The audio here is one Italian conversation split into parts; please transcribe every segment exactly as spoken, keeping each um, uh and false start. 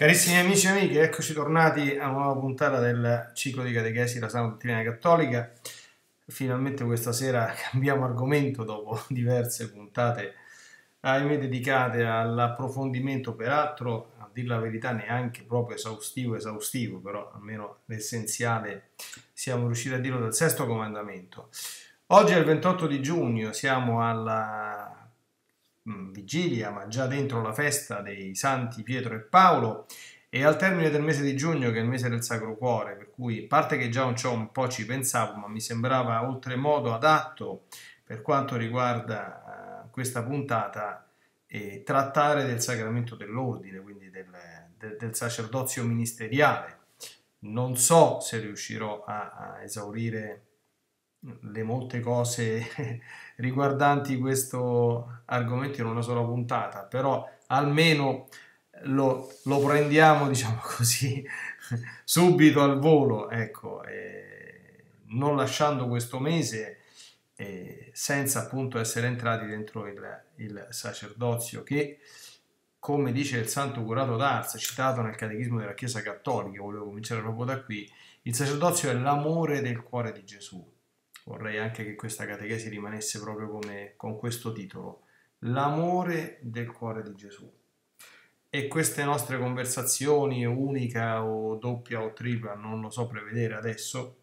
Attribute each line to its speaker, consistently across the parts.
Speaker 1: Carissimi amici e amiche, eccoci tornati a una nuova puntata del ciclo di catechesi della Sana Dottrina Cattolica. Finalmente questa sera cambiamo argomento dopo diverse puntate, ahimè, dedicate all'approfondimento, peraltro, a dir la verità, neanche proprio esaustivo, esaustivo, però almeno l'essenziale siamo riusciti a dirlo del sesto comandamento. Oggi è il ventotto di giugno, siamo alla vigilia, ma già dentro la festa dei santi Pietro e Paolo, e al termine del mese di giugno, che è il mese del Sacro Cuore, per cui, a parte che già un, un po' ci pensavo, ma mi sembrava oltremodo adatto per quanto riguarda uh, questa puntata eh, trattare del sacramento dell'ordine, quindi del, del, del sacerdozio ministeriale. Non so se riuscirò a, a esaurire le molte cose riguardanti questo argomento in una sola puntata, però almeno lo, lo prendiamo, diciamo così, subito al volo, ecco, eh, non lasciando questo mese eh, senza appunto essere entrati dentro il, il sacerdozio che, come dice il Santo Curato d'Ars, citato nel Catechismo della Chiesa Cattolica, volevo cominciare proprio da qui, il sacerdozio è l'amore del cuore di Gesù. Vorrei anche che questa catechesi rimanesse proprio come, con questo titolo, l'amore del cuore di Gesù. E queste nostre conversazioni, unica o doppia o tripla, non lo so prevedere adesso,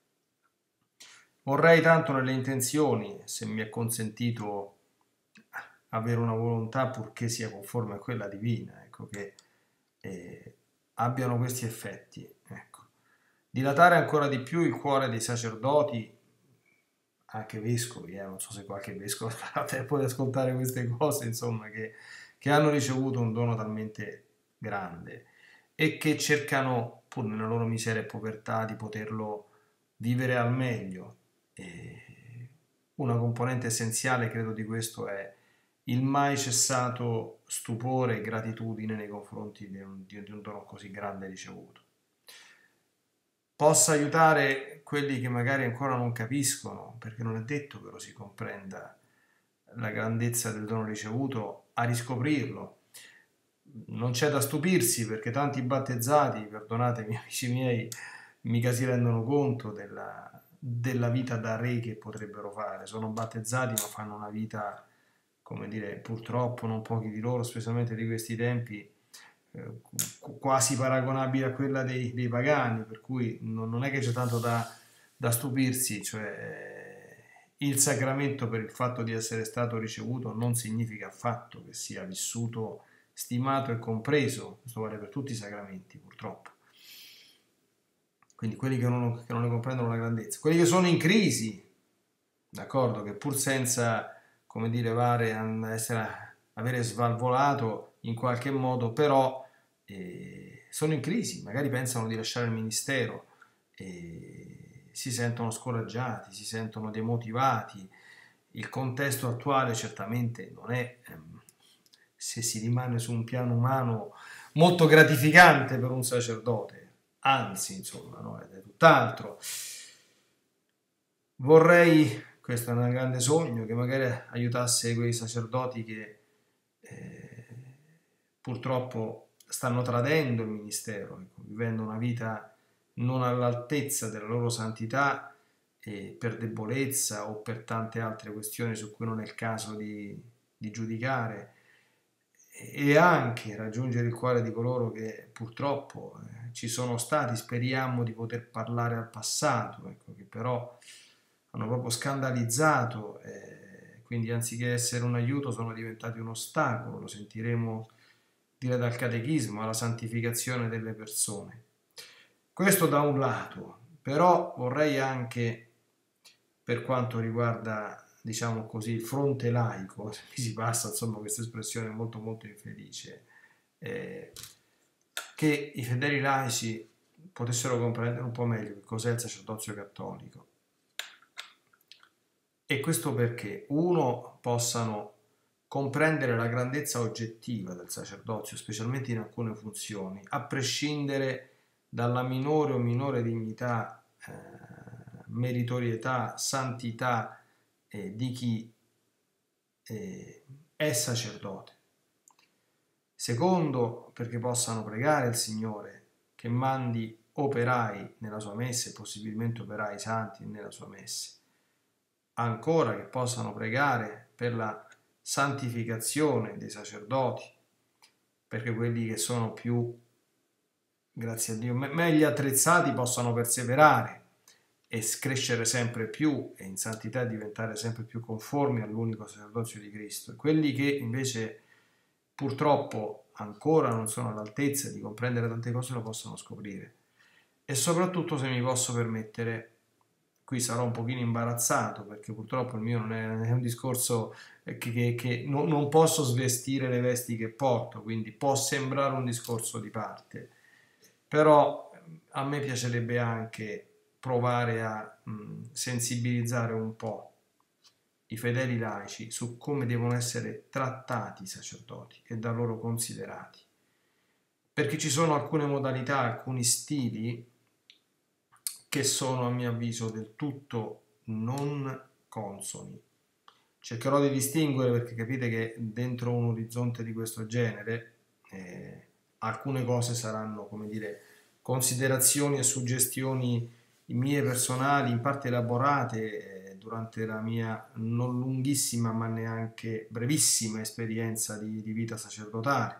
Speaker 1: vorrei tanto nelle intenzioni, se mi è consentito avere una volontà purché sia conforme a quella divina, ecco, che eh, abbiano questi effetti. Ecco. Dilatare ancora di più il cuore dei sacerdoti, anche vescovi, eh, non so se qualche vescovo ha tempo di ascoltare queste cose, insomma, che, che hanno ricevuto un dono talmente grande e che cercano, pur nella loro miseria e povertà, di poterlo vivere al meglio. E una componente essenziale, credo, di questo è il mai cessato stupore e gratitudine nei confronti di un, di un dono così grande ricevuto. Possa aiutare quelli che magari ancora non capiscono, perché non è detto che lo si comprenda, la grandezza del dono ricevuto, a riscoprirlo. Non c'è da stupirsi, perché tanti battezzati, perdonatemi amici miei, mica si rendono conto della, della vita da re che potrebbero fare. Sono battezzati ma fanno una vita, come dire, purtroppo non pochi di loro, specialmente di questi tempi, quasi paragonabile a quella dei, dei pagani, per cui non, non è che c'è tanto da, da stupirsi, cioè il sacramento, per il fatto di essere stato ricevuto, non significa affatto che sia vissuto, stimato e compreso. Questo vale per tutti i sacramenti, purtroppo. Quindi quelli che non, che non ne comprendono la grandezza, quelli che sono in crisi, d'accordo, che pur senza, come dire, vare a essere, avere svalvolato in qualche modo, però eh, sono in crisi, magari pensano di lasciare il ministero, e si sentono scoraggiati, si sentono demotivati. Il contesto attuale certamente non è, ehm, se si rimane su un piano umano, molto gratificante per un sacerdote, anzi, insomma, no, è tutt'altro. Vorrei, questo è un grande sogno, che magari aiutasse quei sacerdoti che eh, purtroppo stanno tradendo il ministero, ecco, vivendo una vita non all'altezza della loro santità, eh, per debolezza o per tante altre questioni su cui non è il caso di, di giudicare, e anche raggiungere il cuore di coloro che purtroppo eh, ci sono stati, speriamo di poter parlare al passato, ecco, che però hanno proprio scandalizzato, eh, quindi anziché essere un aiuto sono diventati un ostacolo, lo sentiremo dire dal catechismo, alla santificazione delle persone. Questo da un lato, però vorrei anche, per quanto riguarda, diciamo così, il fronte laico, se mi si passa, insomma, questa espressione molto molto infelice, eh, che i fedeli laici potessero comprendere un po' meglio che cos'è il sacerdozio cattolico. E questo perché, uno, possano comprendere la grandezza oggettiva del sacerdozio, specialmente in alcune funzioni, a prescindere dalla minore o minore dignità, eh, meritorietà, santità eh, di chi eh, è sacerdote. Secondo, perché possano pregare il Signore che mandi operai nella sua messe, possibilmente operai santi nella sua messe. Ancora che possano pregare per la santificazione dei sacerdoti, perché quelli che sono più, grazie a Dio, me- meglio attrezzati possano perseverare e crescere sempre più e in santità diventare sempre più conformi all'unico sacerdozio di Cristo. E quelli che invece purtroppo ancora non sono all'altezza di comprendere tante cose lo possono scoprire. E soprattutto, se mi posso permettere, qui sarò un pochino imbarazzato perché purtroppo il mio non è, è un discorso che, che, che no, non posso svestire le vesti che porto, quindi può sembrare un discorso di parte, però a me piacerebbe anche provare a mh, sensibilizzare un po' i fedeli laici su come devono essere trattati i sacerdoti e da loro considerati, perché ci sono alcune modalità, alcuni stili che sono a mio avviso del tutto non consoni. Cercherò di distinguere, perché capite che dentro un orizzonte di questo genere eh, alcune cose saranno, come dire, considerazioni e suggestioni mie personali, in parte elaborate eh, durante la mia non lunghissima ma neanche brevissima esperienza di, di vita sacerdotale,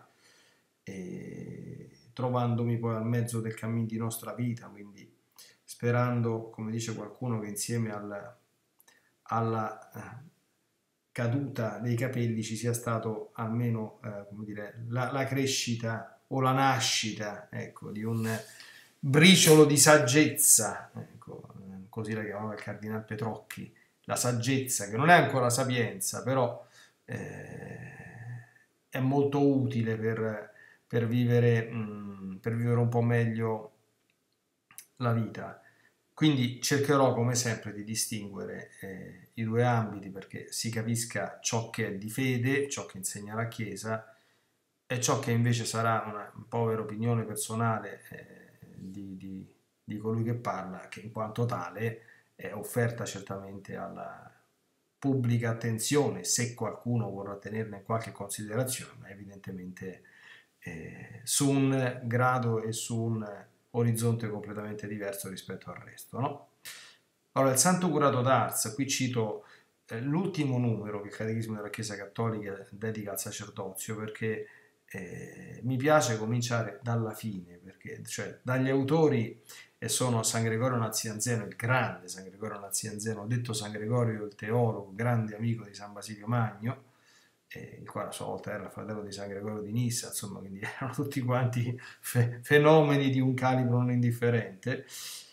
Speaker 1: e trovandomi poi al mezzo del cammin di nostra vita, quindi sperando, come dice qualcuno, che insieme al, alla eh, caduta dei capelli ci sia stato almeno eh, come dire, la, la crescita o la nascita, ecco, di un briciolo di saggezza, ecco, così la chiamava il cardinal Petrocchi, la saggezza, che non è ancora sapienza, però eh, è molto utile per, per, vivere, mh, per vivere un po' meglio la vita. Quindi cercherò come sempre di distinguere eh, i due ambiti perché si capisca ciò che è di fede, ciò che insegna la Chiesa e ciò che invece sarà una povera opinione personale eh, di, di, di colui che parla, che in quanto tale è offerta certamente alla pubblica attenzione, se qualcuno vorrà tenerne qualche considerazione, ma evidentemente eh, su un grado e su un orizzonte completamente diverso rispetto al resto, no? Allora, il Santo Curato d'Ars, qui cito eh, l'ultimo numero che il Catechismo della Chiesa Cattolica dedica al sacerdozio, perché eh, mi piace cominciare dalla fine, perché cioè dagli autori e sono San Gregorio Nazianzeno, il grande San Gregorio Nazianzeno, detto San Gregorio il teologo, grande amico di San Basilio Magno, eh, il quale a sua volta era fratello di San Gregorio di Nissa, insomma, quindi erano tutti quanti fe- fenomeni di un calibro non indifferente.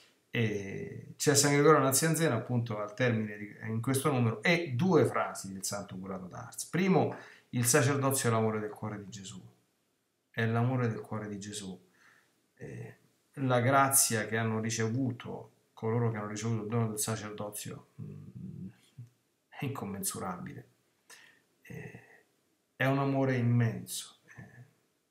Speaker 1: E c'è San Gregorio Nazianzeno appunto al termine di, in questo numero, e due frasi del Santo Curato d'Ars. Primo, il sacerdozio è l'amore del cuore di Gesù, è l'amore del cuore di Gesù. Eh, la grazia che hanno ricevuto coloro che hanno ricevuto il dono del sacerdozio mh, è incommensurabile. Eh, è un amore immenso. Eh,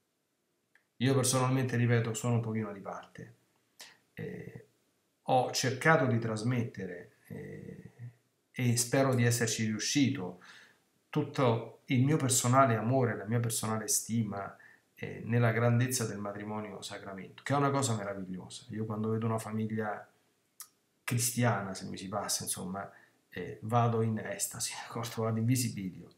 Speaker 1: io personalmente, ripeto, sono un pochino di parte. Eh, ho cercato di trasmettere eh, e spero di esserci riuscito tutto il mio personale amore, la mia personale stima eh, nella grandezza del matrimonio sacramento, che è una cosa meravigliosa. Io quando vedo una famiglia cristiana, se mi si passa, insomma, eh, vado in estasi, vado in visibilio.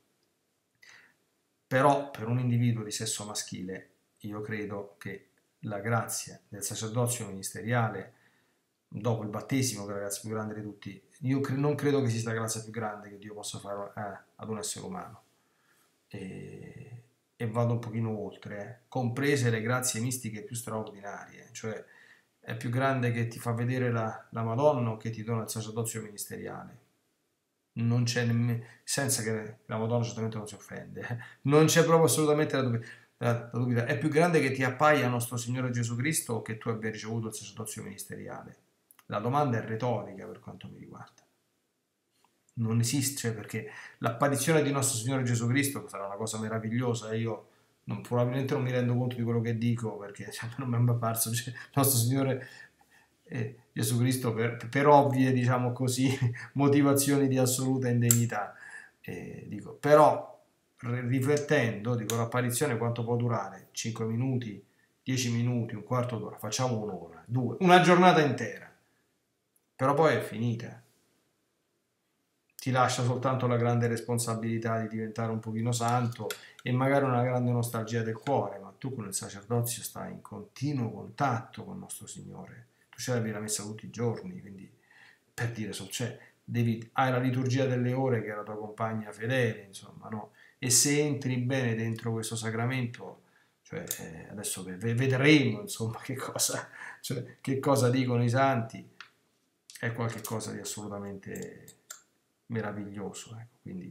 Speaker 1: Però per un individuo di sesso maschile io credo che la grazia del sacerdozio ministeriale dopo il battesimo, che è la grazia più grande di tutti, io cre- non credo che esista la grazia più grande che Dio possa fare eh, ad un essere umano. E, e vado un pochino oltre, eh, comprese le grazie mistiche più straordinarie, cioè è più grande che ti fa vedere la, la Madonna o che ti dona il sacerdozio ministeriale. Non c'è nemmeno, senza che la Madonna certamente non si offende, eh. Non c'è proprio assolutamente la dubbi- la- la dubità. È più grande che ti appaia nostro Signore Gesù Cristo o che tu abbia ricevuto il sacerdozio ministeriale. La domanda è retorica per quanto mi riguarda. Non esiste, perché l'apparizione di nostro Signore Gesù Cristo sarà una cosa meravigliosa e io non, probabilmente non mi rendo conto di quello che dico perché cioè, non mi è apparso cioè, nostro Signore eh, Gesù Cristo per, per ovvie, diciamo così, motivazioni di assoluta indegnità. Eh, dico, però riflettendo, dico, l'apparizione quanto può durare? cinque minuti, dieci minuti, un quarto d'ora, facciamo un'ora, due, una giornata intera, però poi è finita. Ti lascia soltanto la grande responsabilità di diventare un pochino santo e magari una grande nostalgia del cuore, ma tu con il sacerdozio stai in continuo contatto con il nostro Signore. Tu celebi la messa tutti i giorni, quindi per dire, cioè, devi, hai la liturgia delle ore che è la tua compagna fedele, insomma, no? E se entri bene dentro questo sacramento, cioè, eh, adesso vedremo, insomma, che cosa, cioè, che cosa dicono i santi, è qualcosa di assolutamente meraviglioso, ecco. Quindi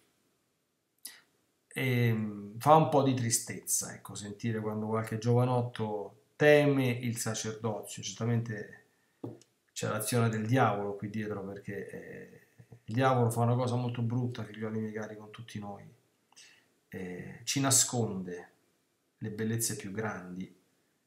Speaker 1: e, fa un po' di tristezza, ecco, sentire quando qualche giovanotto teme il sacerdozio. Certamente c'è l'azione del diavolo qui dietro, perché eh, il diavolo fa una cosa molto brutta, figlioli miei cari, con tutti noi, eh, ci nasconde le bellezze più grandi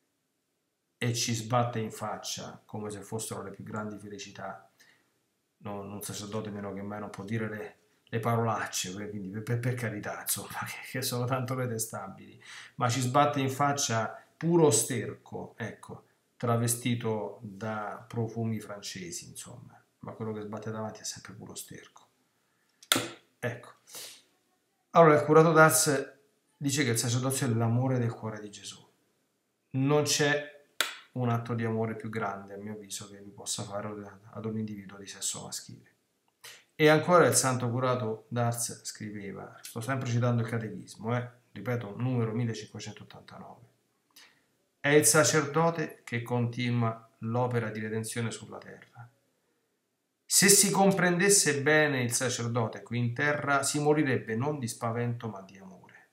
Speaker 1: e ci sbatte in faccia come se fossero le più grandi felicità. Non un sacerdote meno che mai non può dire le, le parolacce, quindi per, per carità, insomma, che, che sono tanto detestabili, ma ci sbatte in faccia puro sterco, ecco, travestito da profumi francesi, insomma, ma quello che sbatte davanti è sempre puro sterco. Ecco. Allora, il curato d'Ars dice che il sacerdozio è l'amore del cuore di Gesù. Non c'è un atto di amore più grande, a mio avviso, che vi possa fare ad un individuo di sesso maschile. E ancora il santo curato d'Ars scriveva, sto sempre citando il catechismo, eh, ripeto, numero millecinquecentottantanove, è il sacerdote che continua l'opera di redenzione sulla terra. Se si comprendesse bene il sacerdote qui in terra, si morirebbe non di spavento ma di amore.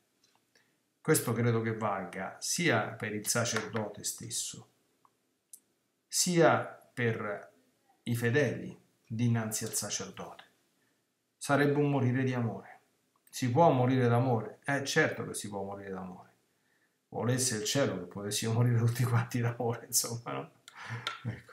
Speaker 1: Questo credo che valga sia per il sacerdote stesso, sia per i fedeli dinanzi al sacerdote. Sarebbe un morire di amore. Si può morire d'amore? Eh, certo che si può morire d'amore. Volesse il cielo che potessimo morire tutti quanti d'amore, insomma, no? Ecco.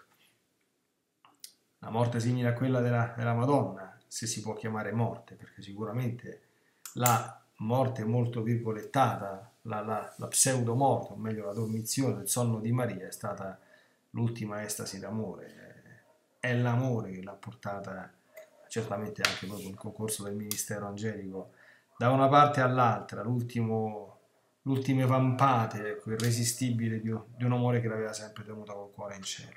Speaker 1: La morte simile a quella della, della Madonna, se si può chiamare morte, perché sicuramente la morte molto virgolettata, la, la, la pseudo-morte, o meglio la dormizione, il sonno di Maria, è stata l'ultima estasi d'amore. È l'amore che l'ha portata, certamente anche proprio il concorso del ministero angelico, da una parte all'altra, l'ultimo, l'ultime vampate, ecco, irresistibile di un, di un amore che l'aveva sempre tenuta col cuore in cielo.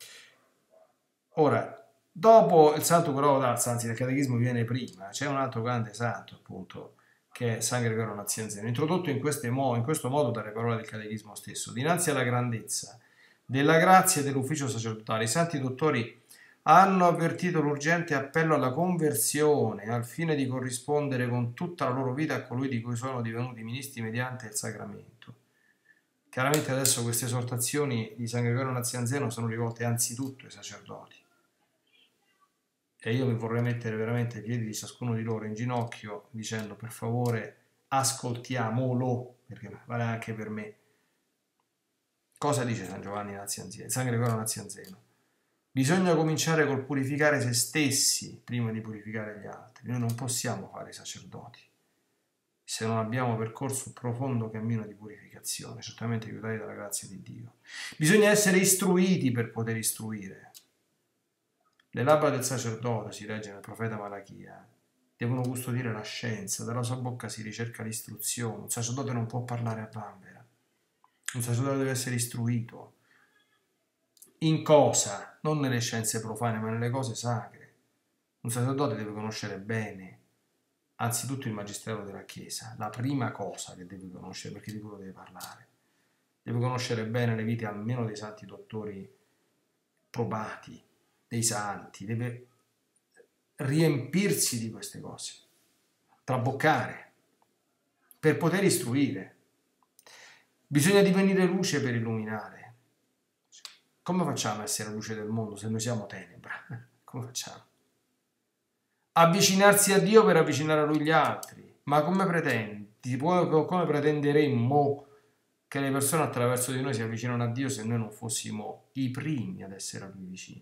Speaker 1: Ora, dopo il santo curato d'Ars, anzi nel catechismo viene prima, c'è un altro grande santo, appunto, che è San Gregorio Nazianzeno, introdotto in, mo- in questo modo dalle parole del catechismo stesso. Dinanzi alla grandezza della grazia e dell'ufficio sacerdotale, i santi dottori hanno avvertito l'urgente appello alla conversione al fine di corrispondere con tutta la loro vita a colui di cui sono divenuti ministri mediante il sacramento. Chiaramente adesso queste esortazioni di San Gregorio Nazianzeno sono rivolte anzitutto ai sacerdoti. E io mi vorrei mettere veramente ai piedi di ciascuno di loro in ginocchio dicendo per favore ascoltiamolo, perché vale anche per me. Cosa dice San Giovanni Nazianzeno, San Gregorio Nazianzeno? Bisogna cominciare col purificare se stessi prima di purificare gli altri. Noi non possiamo fare i sacerdoti se non abbiamo percorso un profondo cammino di purificazione, certamente aiutati dalla grazia di Dio. Bisogna essere istruiti per poter istruire. Le labbra del sacerdote, si legge nel profeta Malachia, devono custodire la scienza, dalla sua bocca si ricerca l'istruzione. Un sacerdote non può parlare a vanvera, un sacerdote deve essere istruito. In cosa? Non nelle scienze profane, ma nelle cose sacre. Un sacerdote deve conoscere bene, anzitutto il magistero della Chiesa, la prima cosa che deve conoscere, perché di quello deve parlare. Deve conoscere bene le vite almeno dei santi dottori probati, dei santi, deve riempirsi di queste cose, traboccare, per poter istruire. Bisogna divenire luce per illuminare. Come facciamo a essere luce del mondo se noi siamo tenebra? Come facciamo? Avvicinarsi a Dio per avvicinare a Lui gli altri. Ma come pretendi? Come pretenderemmo che le persone attraverso di noi si avvicinano a Dio se noi non fossimo i primi ad essere a Lui vicini?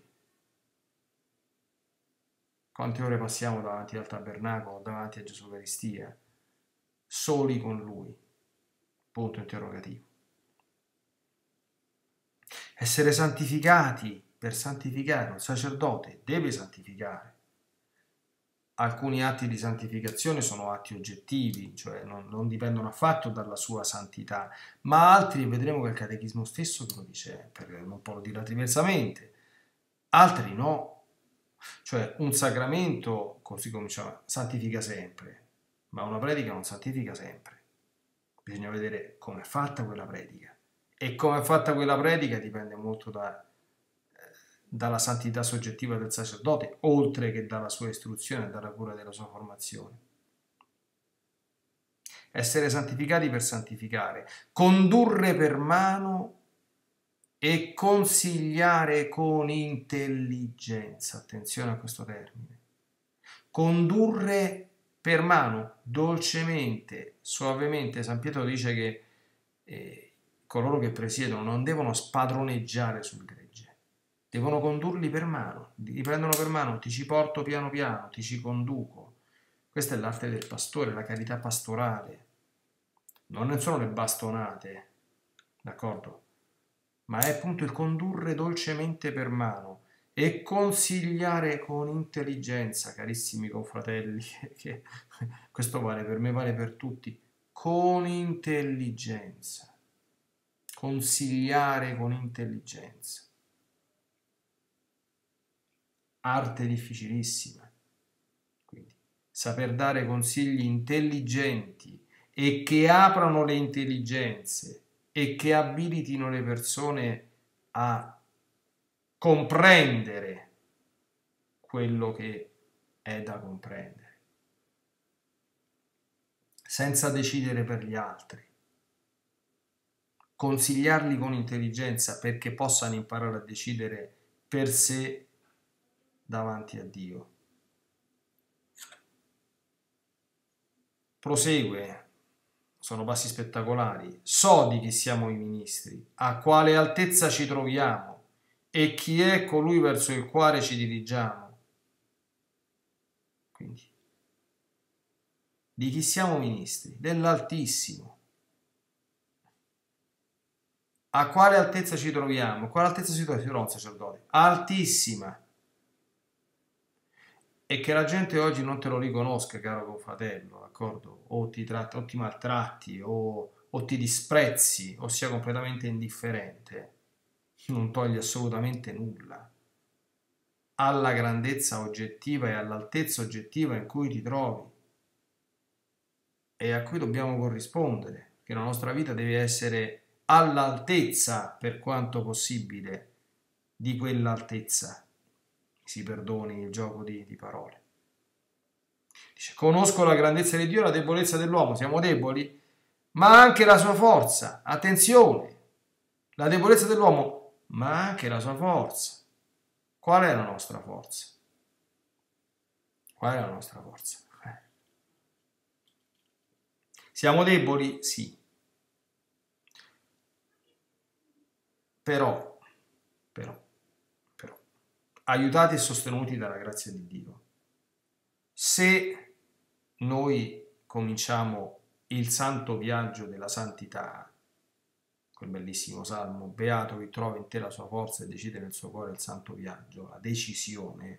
Speaker 1: Quante ore passiamo davanti al tabernacolo, davanti a Gesù Eucaristia, soli con Lui. Punto interrogativo. Essere santificati per santificare, un sacerdote deve santificare. Alcuni atti di santificazione sono atti oggettivi, cioè non, non dipendono affatto dalla sua santità, ma altri, vedremo che il catechismo stesso lo dice, per non può dirla diversamente, altri no. Cioè un sacramento, così come diciamo, santifica sempre, ma una predica non santifica sempre. Bisogna vedere come è fatta quella predica. E come è fatta quella predica dipende molto da, eh, dalla santità soggettiva del sacerdote, oltre che dalla sua istruzione e dalla cura della sua formazione. Essere santificati per santificare, condurre per mano e consigliare con intelligenza. Attenzione a questo termine. Condurre per mano, dolcemente, suavemente. San Pietro dice che eh, coloro che presiedono non devono spadroneggiare sul gregge, devono condurli per mano, li prendono per mano, ti ci porto piano piano, ti ci conduco. Questa è l'arte del pastore, la carità pastorale. Non sono le bastonate, d'accordo? Ma è appunto il condurre dolcemente per mano e consigliare con intelligenza, carissimi confratelli, che questo vale per me, vale per tutti, con intelligenza. Consigliare con intelligenza. Arte difficilissima. Quindi, saper dare consigli intelligenti e che aprano le intelligenze e che abilitino le persone a comprendere quello che è da comprendere, senza decidere per gli altri. Consigliarli con intelligenza perché possano imparare a decidere per sé davanti a Dio. Prosegue, sono passi spettacolari. So di chi siamo i ministri, a quale altezza ci troviamo e chi è colui verso il quale ci dirigiamo. Quindi, di chi siamo ministri? Dell'Altissimo. A quale altezza ci troviamo? A quale altezza si trova un sacerdote? Altissima. E che la gente oggi non te lo riconosca, caro confratello, d'accordo? O ti tratti, o ti maltratti, o, o ti disprezzi, o sia completamente indifferente, non toglie assolutamente nulla alla grandezza oggettiva e all'altezza oggettiva in cui ti trovi e a cui dobbiamo corrispondere, che la nostra vita deve essere all'altezza, per quanto possibile, di quell'altezza. Si perdoni il gioco di, di parole. Dice, conosco la grandezza di Dio e la debolezza dell'uomo, siamo deboli, ma anche la sua forza. Attenzione, la debolezza dell'uomo, ma anche la sua forza. Qual è la nostra forza? Qual è la nostra forza? Eh. Siamo deboli? Sì. Però, però, però, aiutati e sostenuti dalla grazia di Dio, se noi cominciamo il santo viaggio della santità, quel bellissimo salmo, beato chi trova in te la sua forza e decide nel suo cuore il santo viaggio, la decisione,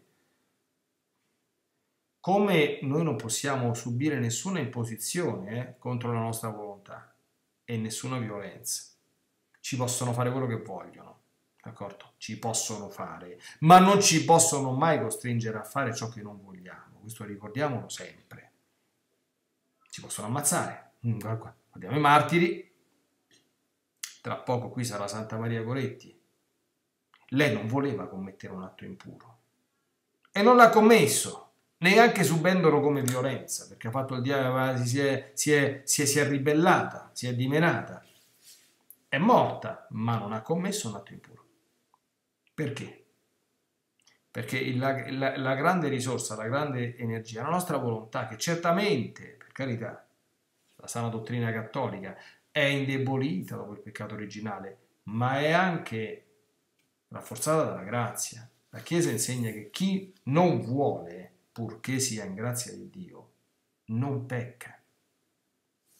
Speaker 1: come noi non possiamo subire nessuna imposizione eh, contro la nostra volontà e nessuna violenza, ci possono fare quello che vogliono, d'accordo? Ci possono fare, ma non ci possono mai costringere a fare ciò che non vogliamo, questo ricordiamolo sempre. Ci possono ammazzare, guardiamo i martiri, tra poco qui sarà Santa Maria Goretti, lei non voleva commettere un atto impuro e non l'ha commesso, neanche subendolo come violenza, perché ha fatto il diavolo, si è, si è, si è, si è ribellata, si è dimenata, è morta, ma non ha commesso un atto impuro. Perché? Perché la, la, la grande risorsa, la grande energia, la nostra volontà, che certamente, per carità, la sana dottrina cattolica è indebolita dopo il peccato originale, ma è anche rafforzata dalla grazia. La Chiesa insegna che chi non vuole, purché sia in grazia di Dio, non pecca.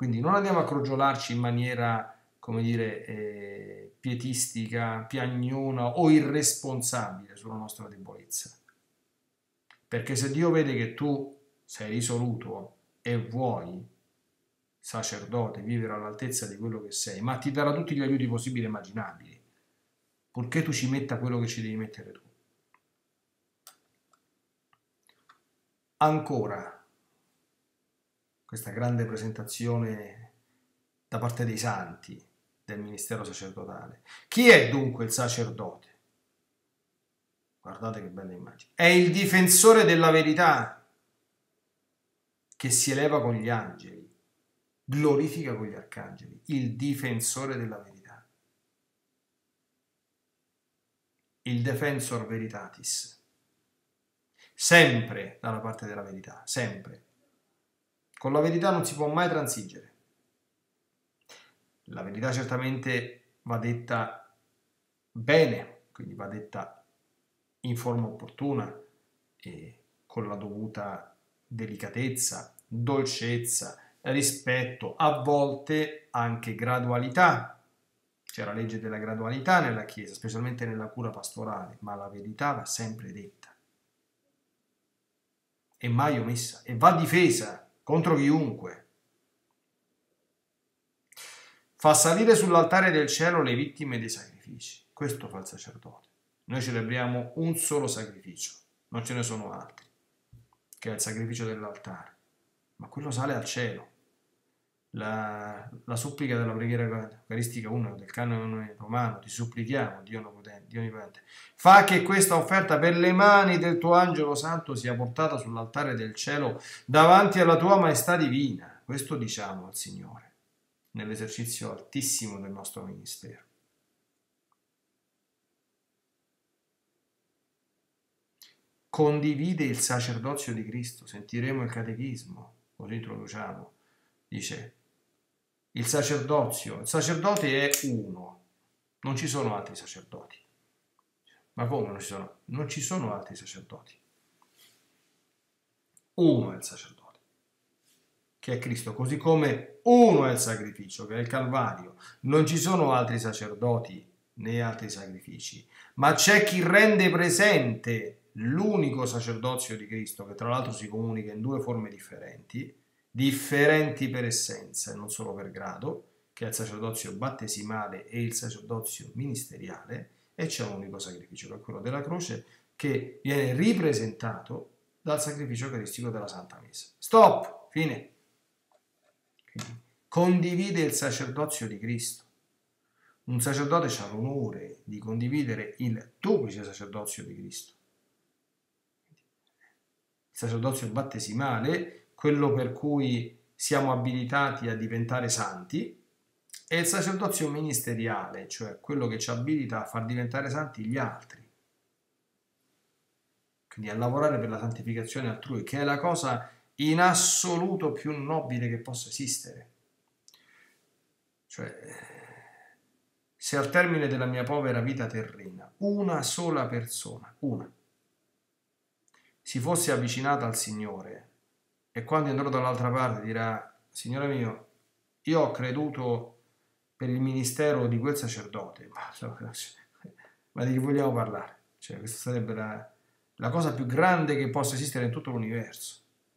Speaker 1: Quindi non andiamo a crogiolarci in maniera, come dire, eh, pietistica, piagnona o irresponsabile sulla nostra debolezza. Perché se Dio vede che tu sei risoluto e vuoi, sacerdote, vivere all'altezza di quello che sei, ma ti darà tutti gli aiuti possibili e immaginabili, purché tu ci metta quello che ci devi mettere tu. Ancora, questa grande presentazione da parte dei santi del ministero sacerdotale. Chi è dunque il sacerdote? Guardate che bella immagine. È il difensore della verità che si eleva con gli angeli, glorifica con gli arcangeli, il difensore della verità. Il defensor veritatis. Sempre dalla parte della verità, sempre. Con la verità non si può mai transigere. La verità certamente va detta bene, quindi va detta in forma opportuna e con la dovuta delicatezza, dolcezza, rispetto, a volte anche gradualità. C'è la legge della gradualità nella Chiesa, specialmente nella cura pastorale, ma la verità va sempre detta e mai omessa e va difesa contro chiunque. Fa salire sull'altare del cielo le vittime dei sacrifici. Questo fa il sacerdote. Noi celebriamo un solo sacrificio, non ce ne sono altri, che è il sacrificio dell'altare, ma quello sale al cielo. La, la supplica della preghiera eucaristica uno del canone romano, ti supplichiamo, Dio onnipotente, Dio onnipotente, fa che questa offerta per le mani del tuo angelo santo sia portata sull'altare del cielo davanti alla tua maestà divina. Questo diciamo al Signore nell'esercizio altissimo del nostro ministero. Condivide il sacerdozio di Cristo. Sentiremo il catechismo, così introduciamo. Dice, il sacerdozio, il sacerdote è uno, non ci sono altri sacerdoti. Ma come non ci sono? Non ci sono altri sacerdoti. Uno è il sacerdote, che è Cristo, così come uno è il sacrificio, che è il Calvario. Non ci sono altri sacerdoti né altri sacrifici, ma c'è chi rende presente l'unico sacerdozio di Cristo, che tra l'altro si comunica in due forme differenti, differenti per essenza e non solo per grado, che è il sacerdozio battesimale e il sacerdozio ministeriale, e c'è un unico sacrificio, che è quello della croce, che viene ripresentato dal sacrificio eucaristico della Santa Messa. Stop! Fine. Quindi, condivide il sacerdozio di Cristo. Un sacerdote ha l'onore di condividere il duplice sacerdozio di Cristo. Il sacerdozio battesimale, quello per cui siamo abilitati a diventare santi, e il sacerdozio ministeriale, cioè quello che ci abilita a far diventare santi gli altri. Quindi a lavorare per la santificazione altrui, che è la cosa in assoluto più nobile che possa esistere. Cioè, se al termine della mia povera vita terrena una sola persona, una, si fosse avvicinata al Signore e quando andrò dall'altra parte dirà, Signore mio, io ho creduto per il ministero di quel sacerdote, ma, ma di che vogliamo parlare? Cioè, questa sarebbe la, la cosa più grande che possa esistere in tutto l'universo.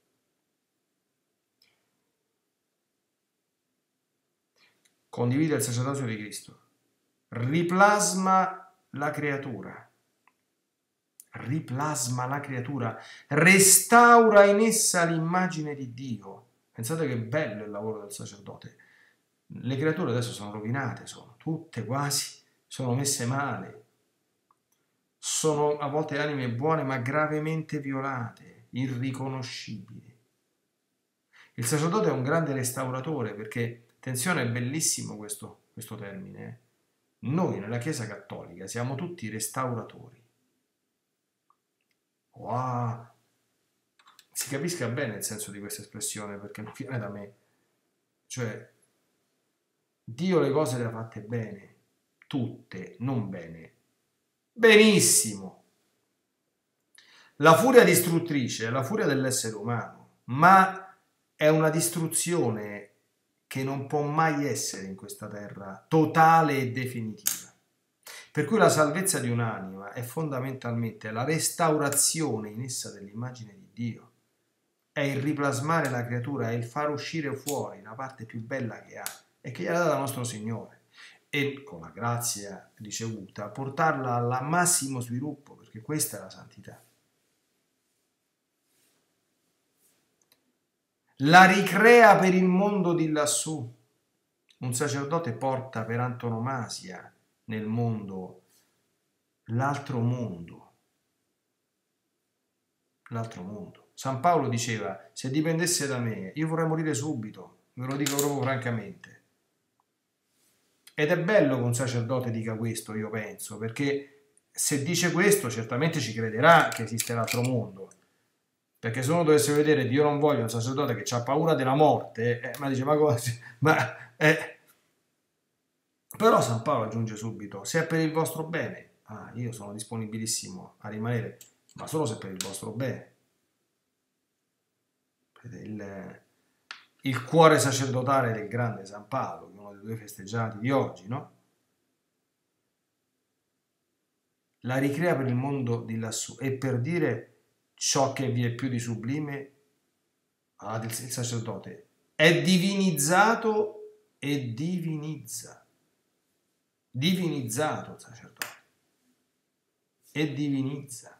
Speaker 1: Condivide il sacerdozio di Cristo, riplasma la creatura, riplasma la creatura, restaura in essa l'immagine di Dio. Pensate che bello il lavoro del sacerdote. Le creature adesso sono rovinate, sono tutte quasi, sono messe male, sono a volte anime buone ma gravemente violate, irriconoscibili. Il sacerdote è un grande restauratore perché, attenzione, è bellissimo questo, questo termine, noi nella Chiesa Cattolica siamo tutti restauratori. Wow! Si capisca bene il senso di questa espressione perché non viene da me. Cioè, Dio le cose le ha fatte bene, tutte, non bene. Benissimo! La furia distruttrice è la furia dell'essere umano, ma è una distruzione che non può mai essere in questa terra totale e definitiva. Per cui la salvezza di un'anima è fondamentalmente la restaurazione in essa dell'immagine di Dio, è il riplasmare la creatura, è il far uscire fuori la parte più bella che ha e che gli ha data nostro Signore, e con la grazia ricevuta portarla al massimo sviluppo, perché questa è la santità. La ricrea per il mondo di lassù. Un sacerdote porta per antonomasia nel mondo l'altro mondo. L'altro mondo. San Paolo diceva: se dipendesse da me, io vorrei morire subito, ve lo dico proprio francamente. Ed è bello che un sacerdote dica questo, io penso, perché se dice questo certamente ci crederà che esiste l'altro mondo. Perché se uno dovesse vedere Dio non voglia un sacerdote che ha paura della morte, eh, ma dice, ma cosa? Ma, eh. Però San Paolo aggiunge subito: se è per il vostro bene, ah, io sono disponibilissimo a rimanere, ma solo se è per il vostro bene. Il, il cuore sacerdotale del grande San Paolo, che è uno dei due festeggiati di oggi, no? La ricrea per il mondo di lassù, e per dire ciò che vi è più di sublime, ah, il sacerdote è divinizzato e divinizza. Divinizzato il sacerdote e divinizza.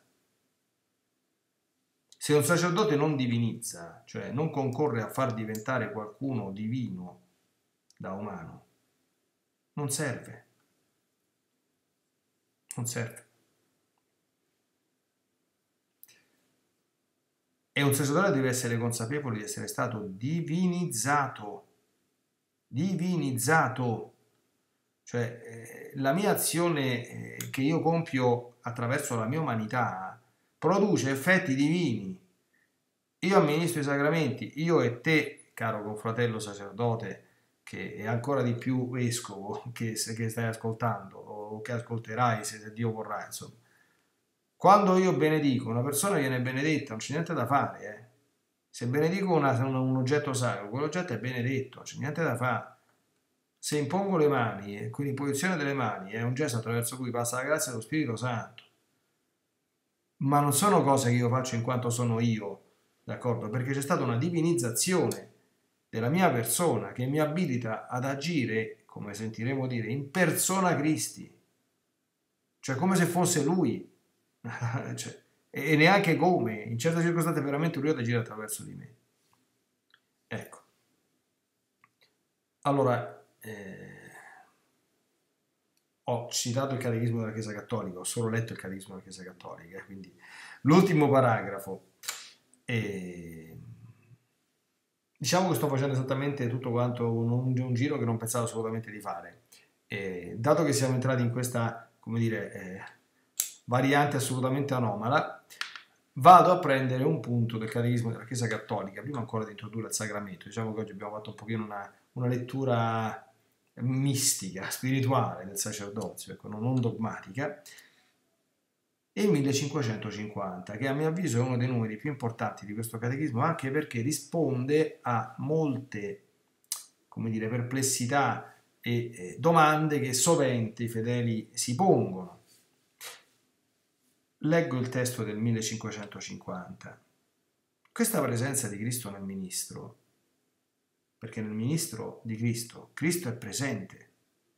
Speaker 1: Se un sacerdote non divinizza, cioè non concorre a far diventare qualcuno divino da umano, non serve. Non serve. E un sacerdote deve essere consapevole di essere stato divinizzato. Divinizzato. Cioè, eh, la mia azione eh, che io compio attraverso la mia umanità produce effetti divini. Io amministro i sacramenti, io e te, caro confratello sacerdote, che è ancora di più vescovo che, che stai ascoltando o che ascolterai se, se Dio vorrà, insomma. Quando io benedico, una persona viene benedetta, non c'è niente da fare, eh. Se benedico una, un, un oggetto sacro, quell'oggetto è benedetto, non c'è niente da fare. Se impongo le mani, e quindi l'imposizione delle mani è un gesto attraverso cui passa la grazia dello Spirito Santo, ma non sono cose che io faccio in quanto sono io, d'accordo? Perché c'è stata una divinizzazione della mia persona che mi abilita ad agire, come sentiremo dire, in persona Christi, cioè come se fosse Lui, cioè, e neanche come, in certe circostanze veramente Lui ad agire attraverso di me. Ecco. Allora, eh, ho citato il Catechismo della Chiesa Cattolica, ho solo letto il Catechismo della Chiesa Cattolica, quindi l'ultimo paragrafo. E diciamo che sto facendo esattamente tutto quanto un, un, un giro che non pensavo assolutamente di fare. E dato che siamo entrati in questa, come dire, eh, variante assolutamente anomala, vado a prendere un punto del Catechismo della Chiesa Cattolica, prima ancora di introdurre il sacramento. Diciamo che oggi abbiamo fatto un pochino una, una lettura mistica, spirituale del sacerdozio, ecco, non dogmatica, e il millecinquecentocinquanta, che a mio avviso è uno dei numeri più importanti di questo catechismo, anche perché risponde a molte, come dire, perplessità e eh, domande che sovente i fedeli si pongono. Leggo il testo del millecinquecentocinquanta. Questa presenza di Cristo nel ministro, perché nel ministro di Cristo, Cristo è presente.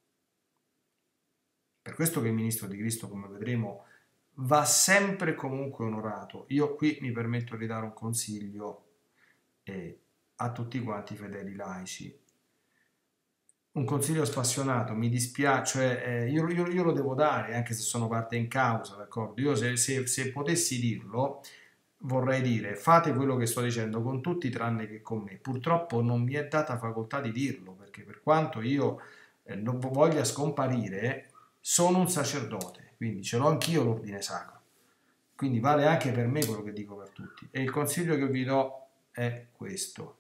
Speaker 1: Per questo che il ministro di Cristo, come vedremo, va sempre e comunque onorato. Io qui mi permetto di dare un consiglio eh, a tutti quanti i fedeli laici. Un consiglio spassionato, mi dispiace, cioè, eh, io, io, io lo devo dare, anche se sono parte in causa, d'accordo? Io se, se, se potessi dirlo, vorrei dire: fate quello che sto dicendo con tutti tranne che con me. Purtroppo non mi è data facoltà di dirlo, perché per quanto io eh, non voglia scomparire, sono un sacerdote, quindi ce l'ho anch'io l'ordine sacro, quindi vale anche per me quello che dico per tutti, e il consiglio che vi do è questo: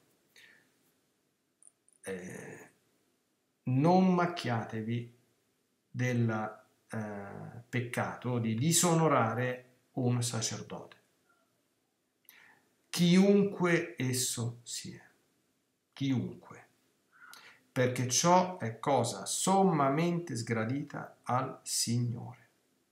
Speaker 1: eh, non macchiatevi del eh, peccato di disonorare un sacerdote, chiunque esso sia, chiunque. perché ciò è cosa sommamente sgradita al Signore.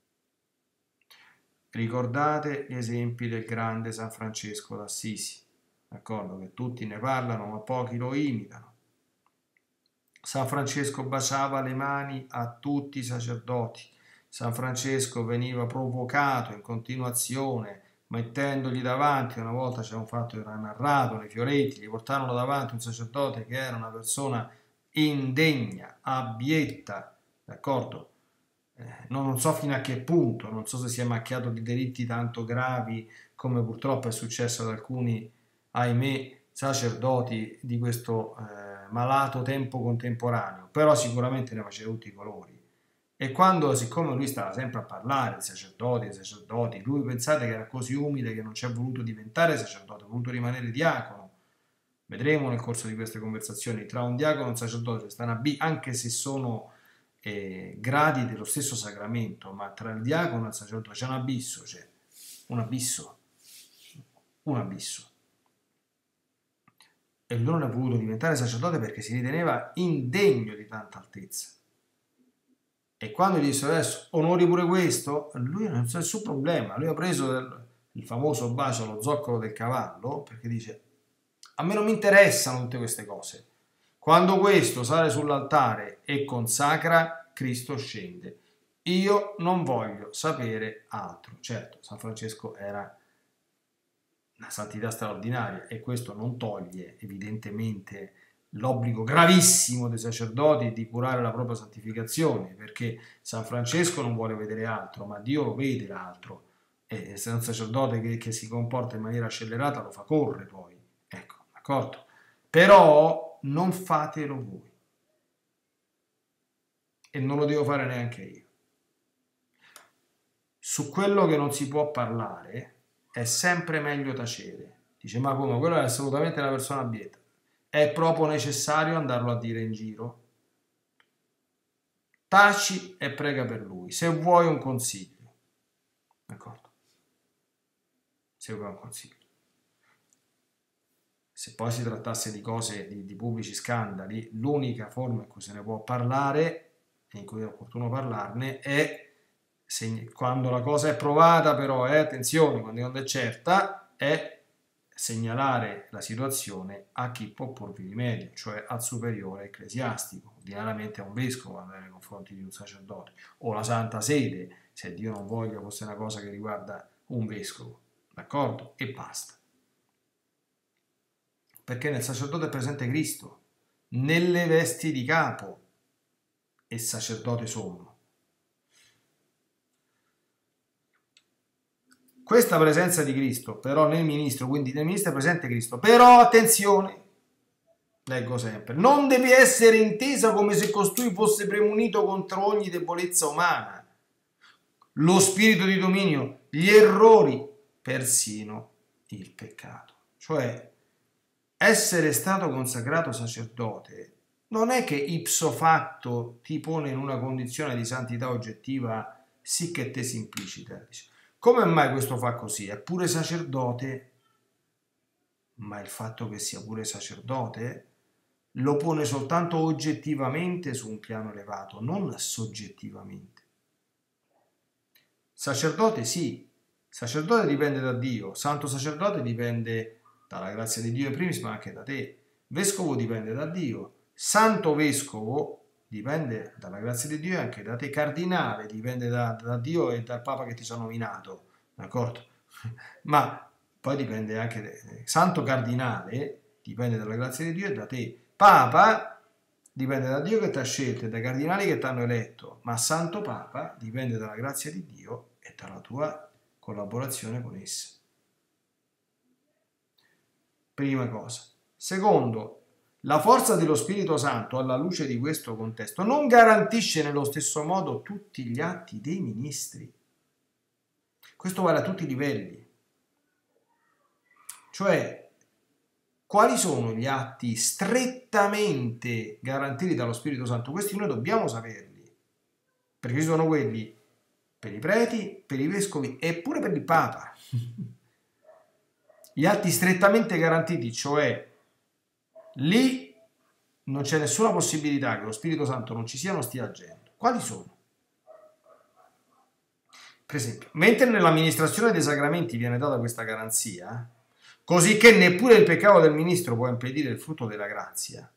Speaker 1: Ricordate gli esempi del grande San Francesco d'Assisi, d'accordo? Che tutti ne parlano ma pochi lo imitano. San Francesco baciava le mani a tutti i sacerdoti. San Francesco veniva provocato in continuazione mettendogli davanti, una volta c'è un fatto che era narrato nei Fioretti, gli portarono davanti un sacerdote che era una persona indegna, abietta, d'accordo? Eh, non so fino a che punto, non so se si è macchiato di delitti tanto gravi come purtroppo è successo ad alcuni, ahimè, sacerdoti di questo eh, malato tempo contemporaneo, però sicuramente ne faceva tutti i colori. E quando, siccome lui stava sempre a parlare di sacerdoti, di sacerdoti, lui pensate che era così umile che non ci è voluto diventare sacerdote, ha voluto rimanere diacono. Vedremo nel corso di queste conversazioni, tra un diacono e un sacerdote sta una B, anche se sono eh, gradi dello stesso sacramento, ma tra il diacono e il sacerdote c'è un abisso, c'è un abisso, un abisso. E lui non è voluto diventare sacerdote perché si riteneva indegno di tanta altezza. E quando gli disse adesso onori pure questo, lui non c'è nessun problema, lui ha preso il, il famoso bacio allo zoccolo del cavallo perché dice a me non mi interessano tutte queste cose. Quando questo sale sull'altare e consacra, Cristo scende. Io non voglio sapere altro. Certo, San Francesco era una santità straordinaria e questo non toglie evidentemente l'obbligo gravissimo dei sacerdoti di curare la propria santificazione, perché San Francesco non vuole vedere altro, ma Dio lo vede l'altro, e se un sacerdote che, che si comporta in maniera scellerata lo fa correre poi, ecco, d'accordo? Però non fatelo voi, e non lo devo fare neanche io. Su quello che non si può parlare è sempre meglio tacere. Dice, ma come? Quella è assolutamente una persona abietta. È proprio necessario andarlo a dire in giro? Taci e prega per lui, se vuoi un consiglio. D'accordo? Se vuoi un consiglio. Se poi si trattasse di cose, di, di pubblici scandali, l'unica forma in cui se ne può parlare, e in cui è opportuno parlarne, è se, quando la cosa è provata, però, eh, attenzione, quando è certa, è segnalare la situazione a chi può porvi rimedio, cioè al superiore ecclesiastico, ordinariamente a un vescovo nei confronti di un sacerdote, o la Santa Sede, se Dio non voglia fosse una cosa che riguarda un vescovo, d'accordo? E basta. Perché nel sacerdote è presente Cristo, nelle vesti di capo, e sacerdote sommo. Questa presenza di Cristo, però nel ministro, quindi nel ministro è presente Cristo, però attenzione, leggo sempre, non deve essere intesa come se costui fosse premunito contro ogni debolezza umana, lo spirito di dominio, gli errori, persino il peccato. Cioè, essere stato consacrato sacerdote non è che ipso facto ti pone in una condizione di santità oggettiva sì che te simplicita. Come mai questo fa così? È pure sacerdote, ma il fatto che sia pure sacerdote lo pone soltanto oggettivamente su un piano elevato, non soggettivamente. Sacerdote sì, sacerdote dipende da Dio, santo sacerdote dipende dalla grazia di Dio in primis, ma anche da te. Vescovo dipende da Dio, santo vescovo dipende dalla grazia di Dio e anche da te. Cardinale dipende da, da Dio e dal Papa che ti ci ha nominato, d'accordo? Ma poi dipende anche, santo cardinale dipende dalla grazia di Dio e da te. Papa dipende da Dio che ti ha scelto e dai cardinali che ti hanno eletto, ma santo Papa dipende dalla grazia di Dio e dalla tua collaborazione con essa. Prima cosa. Secondo, la forza dello Spirito Santo, alla luce di questo contesto, non garantisce nello stesso modo tutti gli atti dei ministri. Questo vale a tutti i livelli. Cioè, quali sono gli atti strettamente garantiti dallo Spirito Santo? Questi noi dobbiamo saperli, perché ci sono quelli per i preti, per i vescovi e pure per il Papa. Gli atti strettamente garantiti, cioè lì non c'è nessuna possibilità che lo Spirito Santo non ci sia, non stia agendo. Quali sono? Per esempio, mentre nell'amministrazione dei sacramenti viene data questa garanzia, così che neppure il peccato del ministro può impedire il frutto della grazia,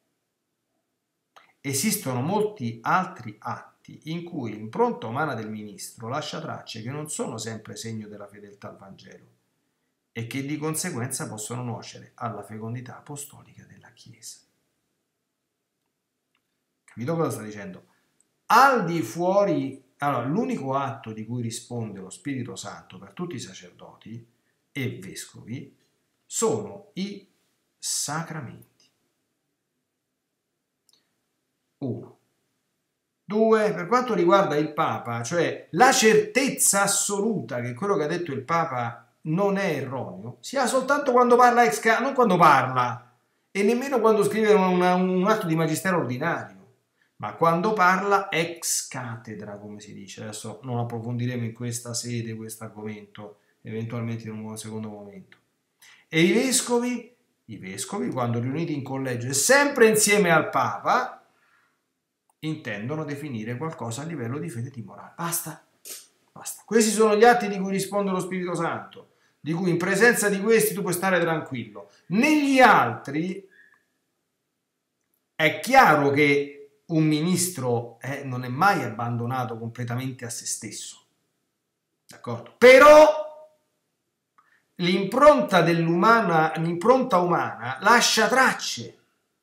Speaker 1: esistono molti altri atti in cui l'impronta umana del ministro lascia tracce che non sono sempre segno della fedeltà al Vangelo e che di conseguenza possono nuocere alla fecondità apostolica della Chiesa. Capito cosa sta dicendo? Al di fuori, allora, l'unico atto di cui risponde lo Spirito Santo per tutti i sacerdoti e vescovi sono i sacramenti. Uno. Due, per quanto riguarda il Papa, cioè la certezza assoluta che quello che ha detto il Papa non è erroneo, si ha soltanto quando parla ex cathedra, non quando parla, e nemmeno quando scrive una, un atto di magistero ordinario, ma quando parla ex cathedra, come si dice. Adesso non approfondiremo in questa sede questo argomento, eventualmente in un secondo momento. E i vescovi, i vescovi, quando riuniti in collegio e sempre insieme al Papa, intendono definire qualcosa a livello di fede e di morale. Basta, basta. Questi sono gli atti di cui risponde lo Spirito Santo, di cui in presenza di questi tu puoi stare tranquillo. Negli altri è chiaro che un ministro eh, non è mai abbandonato completamente a se stesso, d'accordo? Però l'impronta dell'umana, l'impronta umana lascia tracce,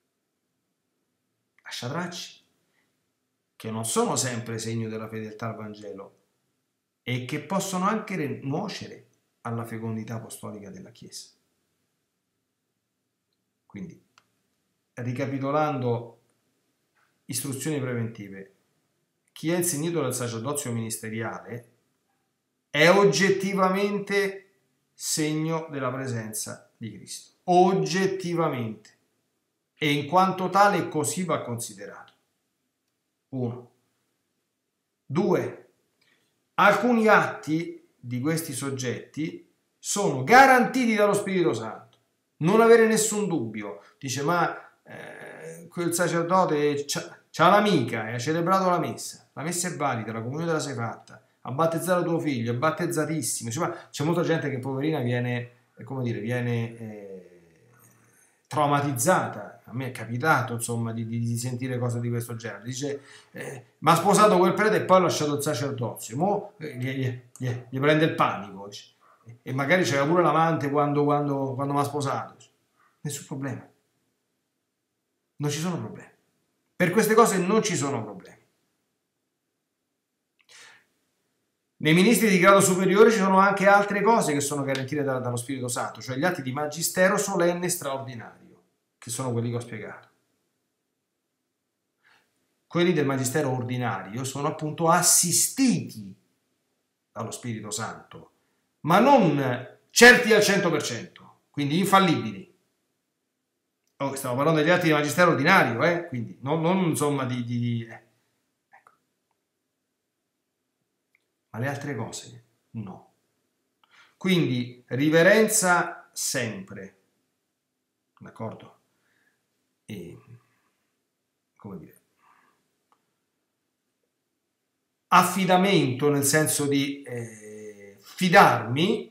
Speaker 1: lascia tracce che non sono sempre segno della fedeltà al Vangelo e che possono anche nuocere alla fecondità apostolica della Chiesa. Quindi, ricapitolando, istruzioni preventive: chi è insignito del sacerdozio ministeriale è oggettivamente segno della presenza di Cristo, oggettivamente, e in quanto tale così va considerato. Uno. Due. Alcuni atti di questi soggetti sono garantiti dallo Spirito Santo, non avere nessun dubbio. Dice, ma eh, quel sacerdote c'ha l'amica e ha celebrato la messa, la messa è valida, la comunione te la sei fatta, ha battezzato tuo figlio, è battezzatissimo. Cioè, c'è molta gente che poverina viene, come dire, viene eh, traumatizzata. A me è capitato, insomma, di, di, di sentire cose di questo genere. Dice, eh, ma ha sposato quel prete e poi ha lasciato il sacerdozio. Mo eh, gli, gli, gli, gli prende il panico. Dice. E magari c'era pure l'amante quando, quando, quando mi ha sposato. Dice. Nessun problema. Non ci sono problemi. Per queste cose non ci sono problemi. Nei ministri di grado superiore ci sono anche altre cose che sono garantite da, dallo Spirito Santo, cioè gli atti di magistero solenne straordinario, che sono quelli che ho spiegato. Quelli del magistero ordinario sono appunto assistiti dallo Spirito Santo, ma non certi al cento per cento, quindi infallibili. Oh, stiamo parlando degli atti di magistero ordinario, eh? Quindi non, non insomma di... di eh. Ecco. Ma le altre cose no. Quindi riverenza sempre, d'accordo? E, come dire, affidamento nel senso di eh, fidarmi,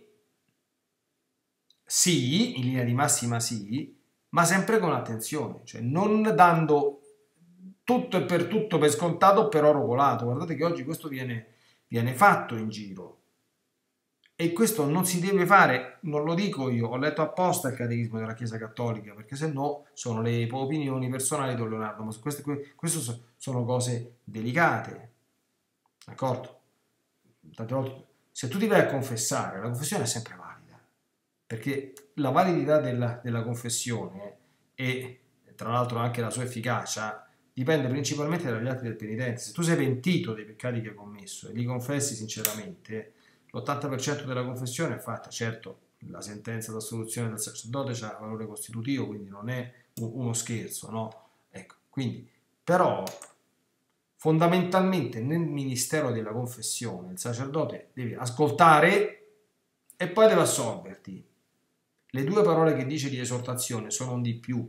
Speaker 1: sì, in linea di massima sì, ma sempre con attenzione, cioè non dando tutto e per tutto per scontato per oro colato. Guardate che oggi questo viene, viene fatto in giro e questo non si deve fare, non lo dico io, ho letto apposta il catechismo della Chiesa Cattolica, perché se no sono le opinioni personali di Don Leonardo, ma queste, queste sono cose delicate, d'accordo? Tante volte, se tu ti vai a confessare, la confessione è sempre valida, perché la validità della, della confessione e tra l'altro anche la sua efficacia dipende principalmente dagli atti del penitente. Se tu sei pentito dei peccati che hai commesso e li confessi sinceramente, l'ottanta per cento della confessione è fatta. Certo, la sentenza d'assoluzione del sacerdote ha valore costitutivo, quindi non è uno scherzo, no? Ecco, quindi, però fondamentalmente nel ministero della confessione il sacerdote deve ascoltare e poi deve assolverti. Le due parole che dice di esortazione sono un di più,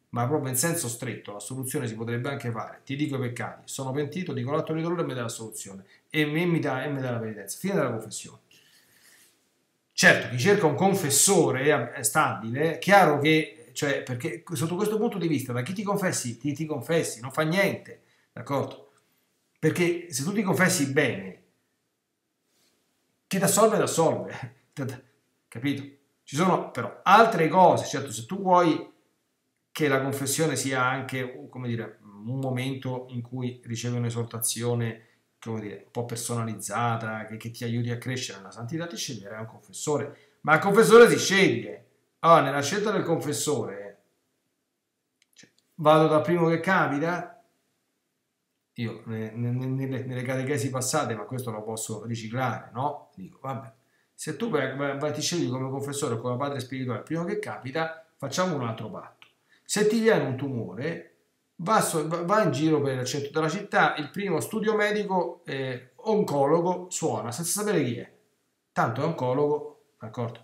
Speaker 1: ma proprio in senso stretto, l'assoluzione si potrebbe anche fare, ti dico i peccati, sono pentito, dico l'atto di dolore e mi dà l'assoluzione, e mi, mi dà, e mi dà la penitenza, fine della confessione. Certo, chi cerca un confessore è stabile, chiaro che, cioè, perché sotto questo punto di vista, da chi ti confessi, ti, ti confessi, non fa niente, d'accordo? Perché se tu ti confessi bene, chi ti assolve, ti assolve, capito? Ci sono però altre cose, certo, se tu vuoi che la confessione sia anche, come dire, un momento in cui ricevi un'esortazione, come dire, un po' personalizzata, che, che ti aiuti a crescere nella santità, ti sceglierai un confessore. Ma il confessore si sceglie. Allora, nella scelta del confessore, cioè, vado dal primo che capita, io ne, ne, nelle, nelle catechesi passate, ma questo lo posso riciclare, no? Dico, vabbè, se tu vai, vai, ti scegli come confessore o come padre spirituale, il primo che capita, facciamo un altro patto. Se ti viene un tumore, va, va in giro per il centro della città, il primo studio medico eh, oncologo suona senza sapere chi è. Tanto è oncologo, d'accordo?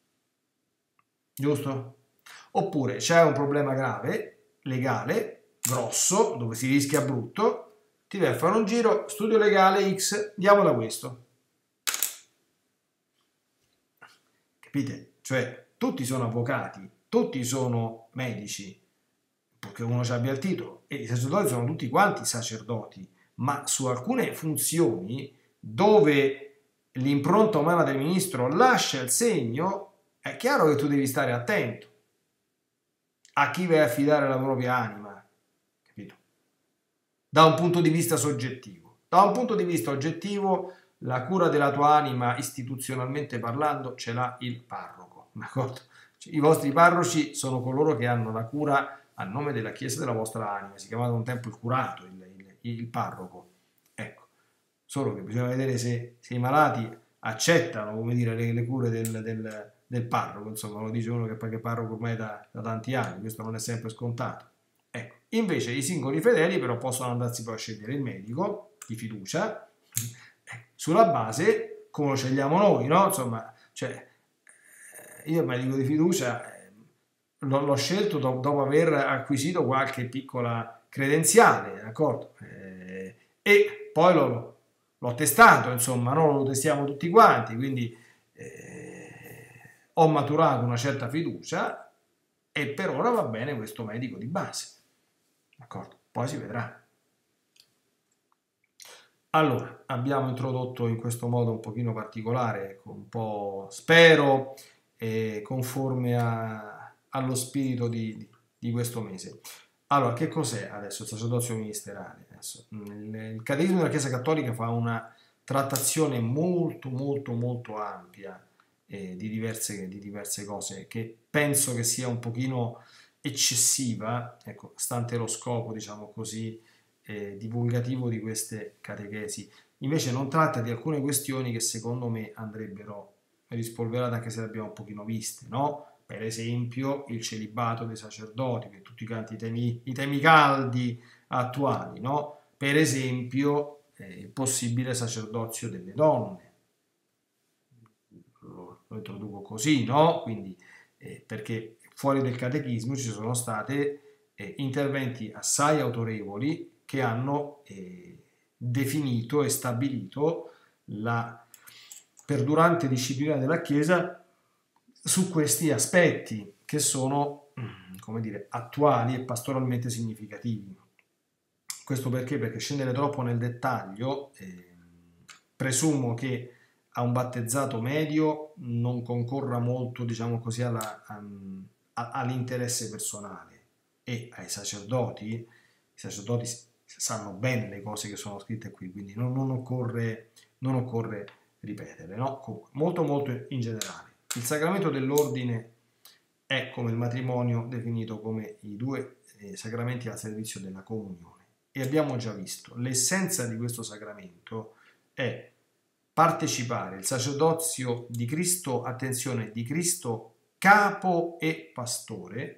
Speaker 1: Giusto? Oppure c'è un problema grave, legale, grosso, dove si rischia brutto, ti vai a fare un giro, studio legale X, andiamo da questo. Capite? Cioè, tutti sono avvocati, tutti sono medici, perché uno abbia il titolo, e i sacerdoti sono tutti quanti sacerdoti, ma su alcune funzioni dove l'impronta umana del ministro lascia il segno, è chiaro che tu devi stare attento a chi vai a affidare la propria anima, capito? Da un punto di vista soggettivo. Da un punto di vista oggettivo, la cura della tua anima, istituzionalmente parlando, ce l'ha il parroco, d'accordo? Cioè, i vostri parroci sono coloro che hanno la cura a nome della Chiesa della vostra anima, si chiamava un tempo il curato, il, il, il parroco. Ecco, solo che bisogna vedere se, se i malati accettano, come dire, le, le cure del, del, del parroco, insomma, lo dice uno che poi è parroco ormai da, da tanti anni, questo non è sempre scontato. Ecco, invece i singoli fedeli però possono andarsi poi a scegliere il medico di fiducia, sulla base come lo scegliamo noi, no? Insomma, cioè, io il medico di fiducia l'ho scelto dopo, dopo aver acquisito qualche piccola credenziale, d'accordo? Eh, e poi l'ho, l'ho testato, insomma, no? Lo testiamo tutti quanti, quindi eh, ho maturato una certa fiducia e per ora va bene questo medico di base, d'accordo? Poi si vedrà. Allora, abbiamo introdotto in questo modo un pochino particolare, un po', spero, eh, conforme a, allo spirito di, di, di questo mese. Allora, che cos'è adesso il sacerdozio ministeriale? Adesso, il, il Catechismo della Chiesa Cattolica fa una trattazione molto, molto, molto ampia eh, di, diverse, di diverse cose, che penso che sia un pochino eccessiva, ecco, stante lo scopo, diciamo così, Eh, divulgativo di queste catechesi. Invece non tratta di alcune questioni che secondo me andrebbero rispolverate, anche se le abbiamo un pochino viste, no? Per esempio il celibato dei sacerdoti, che tutti quanti i temi, i temi caldi attuali, no? Per esempio eh, il possibile sacerdozio delle donne. Lo, lo introduco così, no? Quindi eh, perché fuori del catechismo ci sono state eh, interventi assai autorevoli che hanno eh, definito e stabilito la perdurante disciplina della Chiesa su questi aspetti che sono, come dire, attuali e pastoralmente significativi. Questo perché? Perché scendere troppo nel dettaglio, eh, presumo che a un battezzato medio non concorra molto, diciamo così, alla, a, all'interesse personale, e ai sacerdoti, i sacerdoti sanno bene le cose che sono scritte qui, quindi non, non, occorre, non occorre ripetere, no? Comunque, molto molto in generale. Il sacramento dell'ordine è, come il matrimonio, definito come i due eh, sacramenti al servizio della comunione, e abbiamo già visto l'essenza di questo sacramento è partecipare il sacerdozio di Cristo, attenzione, di Cristo capo e pastore,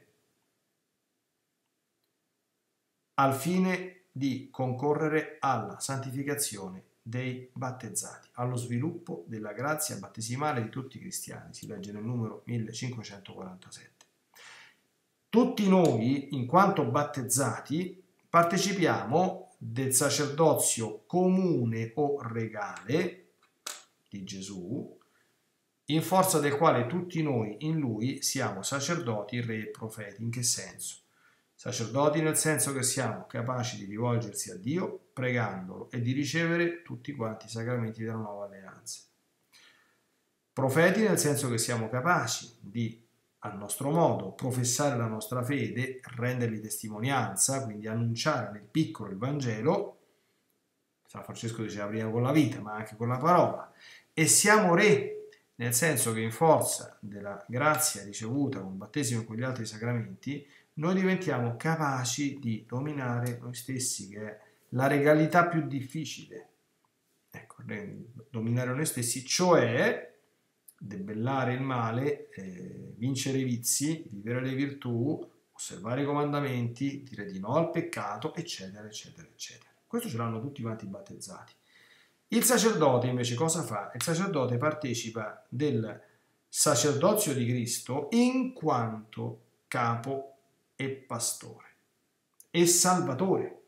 Speaker 1: al fine di concorrere alla santificazione dei battezzati, allo sviluppo della grazia battesimale di tutti i cristiani, si legge nel numero millecinquecentoquarantasette. tutti noi, in quanto battezzati, partecipiamo del sacerdozio comune o regale di Gesù, in forza del quale tutti noi in Lui siamo sacerdoti, re e profeti. In che senso? Sacerdoti nel senso che siamo capaci di rivolgersi a Dio pregandolo e di ricevere tutti quanti i sacramenti della nuova alleanza. Profeti nel senso che siamo capaci di, al nostro modo, professare la nostra fede, rendergli testimonianza, quindi annunciare nel piccolo il Vangelo. San Francesco diceva prima con la vita, ma anche con la parola. E siamo re, nel senso che in forza della grazia ricevuta con il battesimo e con gli altri sacramenti, noi diventiamo capaci di dominare noi stessi, che è la regalità più difficile. Ecco, dominare noi stessi, cioè debellare il male, eh, vincere i vizi, vivere le virtù, osservare i comandamenti, dire di no al peccato, eccetera, eccetera, eccetera. Questo ce l'hanno tutti quanti i battezzati. Il sacerdote invece cosa fa? Il sacerdote partecipa del sacerdozio di Cristo in quanto capo e pastore e salvatore.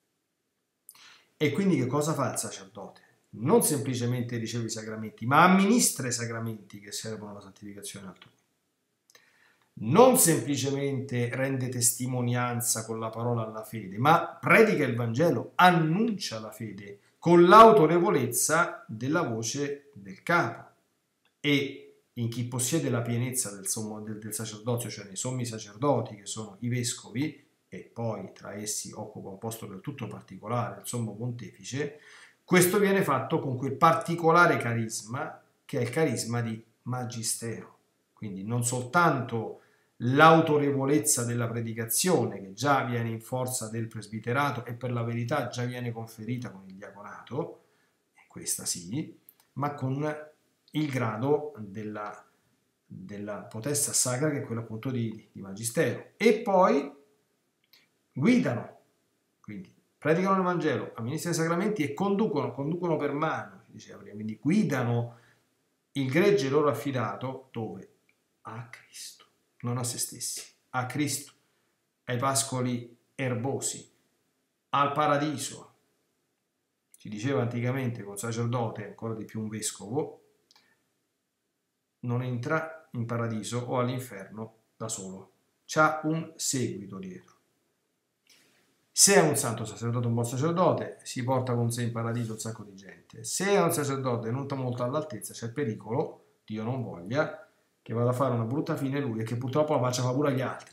Speaker 1: E quindi che cosa fa il sacerdote? Non semplicemente riceve i sacramenti, ma amministra i sacramenti che servono alla santificazione altrui. Non semplicemente rende testimonianza con la parola alla fede, ma predica il Vangelo, annuncia la fede con l'autorevolezza della voce del capo. E in chi possiede la pienezza del, sommo, del, del sacerdozio, cioè nei sommi sacerdoti, che sono i vescovi, e poi tra essi occupa un posto del tutto particolare, il sommo pontefice, questo viene fatto con quel particolare carisma, che è il carisma di magistero. Quindi non soltanto l'autorevolezza della predicazione, che già viene in forza del presbiterato e per la verità già viene conferita con il diaconato, e questa sì, ma con il grado della, della potestà sacra, che è quello appunto di, di magistero. E poi guidano, quindi predicano il Vangelo, amministrano i sacramenti e conducono, conducono per mano, si diceva prima, quindi guidano il gregge loro affidato dove? A Cristo, non a se stessi, a Cristo, ai pascoli erbosi, al paradiso. Si diceva anticamente col sacerdote, ancora di più un vescovo, non entra in paradiso o all'inferno da solo, c'ha un seguito dietro. Se è un santo sacerdote, un buon sacerdote, si porta con sé in paradiso un sacco di gente. Se è un sacerdote non molto all'altezza, c'è il pericolo, Dio non voglia, che vada a fare una brutta fine lui e che purtroppo la faccia paura agli altri.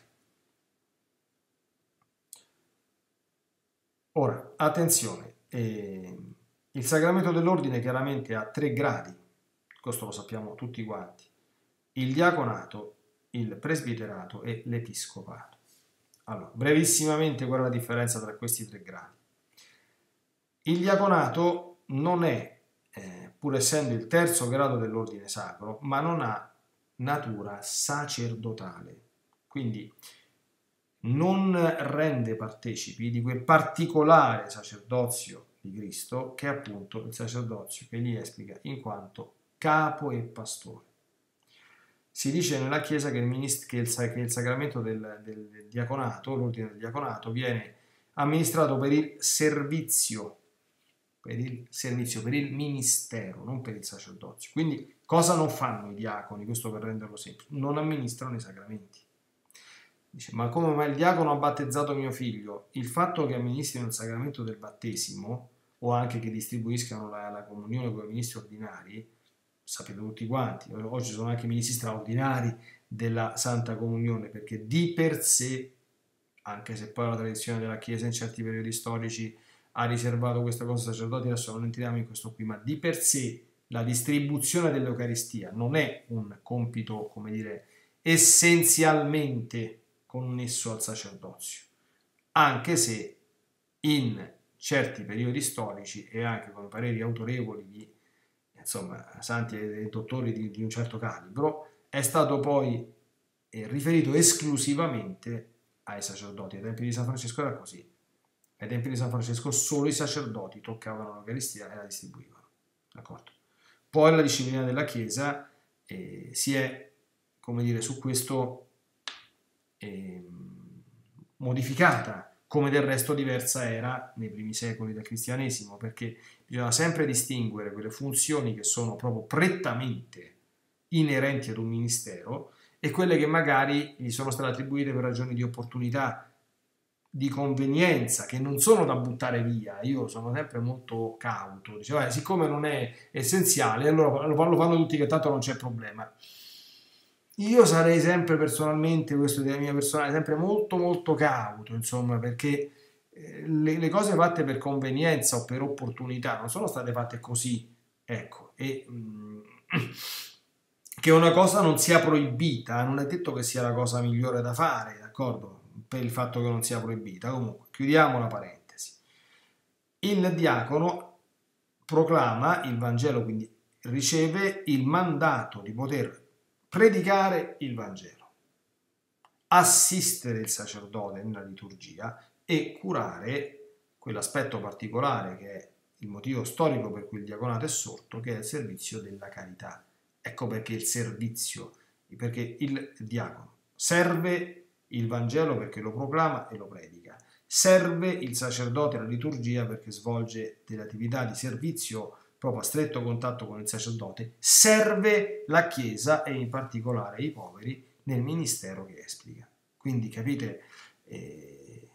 Speaker 1: Ora, attenzione, eh, il sacramento dell'ordine chiaramente ha tre gradi, questo lo sappiamo tutti quanti: il diaconato, il presbiterato e l'episcopato. Allora, brevissimamente qual è la differenza tra questi tre gradi? Il diaconato non è, eh, pur essendo il terzo grado dell'ordine sacro, ma non ha natura sacerdotale, quindi non rende partecipi di quel particolare sacerdozio di Cristo che è appunto il sacerdozio che gli esplica in quanto capo e pastore. Si dice nella Chiesa che il, minist- che il, che il sacramento del, del, del diaconato, l'ordine del diaconato, viene amministrato per il servizio, per il servizio, per il ministero, non per il sacerdozio. Quindi cosa non fanno i diaconi? Questo per renderlo semplice: non amministrano i sacramenti. Dice, ma come mai il diacono ha battezzato mio figlio? Il fatto che amministrino il sacramento del battesimo o anche che distribuiscano la, la comunione come ministri ordinari, sapete tutti quanti, oggi sono anche ministri straordinari della Santa Comunione, perché di per sé, anche se poi la tradizione della Chiesa in certi periodi storici ha riservato questa cosa ai sacerdoti, adesso non entriamo in questo qui, ma di per sé la distribuzione dell'Eucaristia non è un compito, come dire, essenzialmente connesso al sacerdozio, anche se in certi periodi storici e anche con pareri autorevoli di insomma santi e dottori di, di un certo calibro è stato poi eh, riferito esclusivamente ai sacerdoti. Ai tempi di San Francesco era così: ai tempi di San Francesco solo i sacerdoti toccavano l'Eucaristia e la distribuivano, d'accordo? Poi la disciplina della Chiesa eh, si è, come dire, su questo eh, modificata, come del resto diversa era nei primi secoli del cristianesimo, perché bisogna sempre distinguere quelle funzioni che sono proprio prettamente inerenti ad un ministero e quelle che magari gli sono state attribuite per ragioni di opportunità, di convenienza, che non sono da buttare via. Io sono sempre molto cauto, dicevo, eh, siccome non è essenziale, allora lo fanno tutti che tanto non c'è problema. Io sarei sempre personalmente, questo è della mia personale, sempre molto molto cauto, insomma, perché eh, le, le cose fatte per convenienza o per opportunità non sono state fatte così, ecco, e mh, che una cosa non sia proibita, non è detto che sia la cosa migliore da fare, d'accordo? Per il fatto che non sia proibita. Comunque, chiudiamo la parentesi. Il diacono proclama il Vangelo, quindi riceve il mandato di poter predicare il Vangelo, assistere il sacerdote nella liturgia e curare quell'aspetto particolare che è il motivo storico per cui il diaconato è sorto, che è il servizio della carità. Ecco perché il servizio, perché il diacono serve il Vangelo perché lo proclama e lo predica, serve il sacerdote alla liturgia perché svolge delle attività di servizio proprio a stretto contatto con il sacerdote, serve la Chiesa e in particolare i poveri nel ministero che esplica. Quindi capite, eh,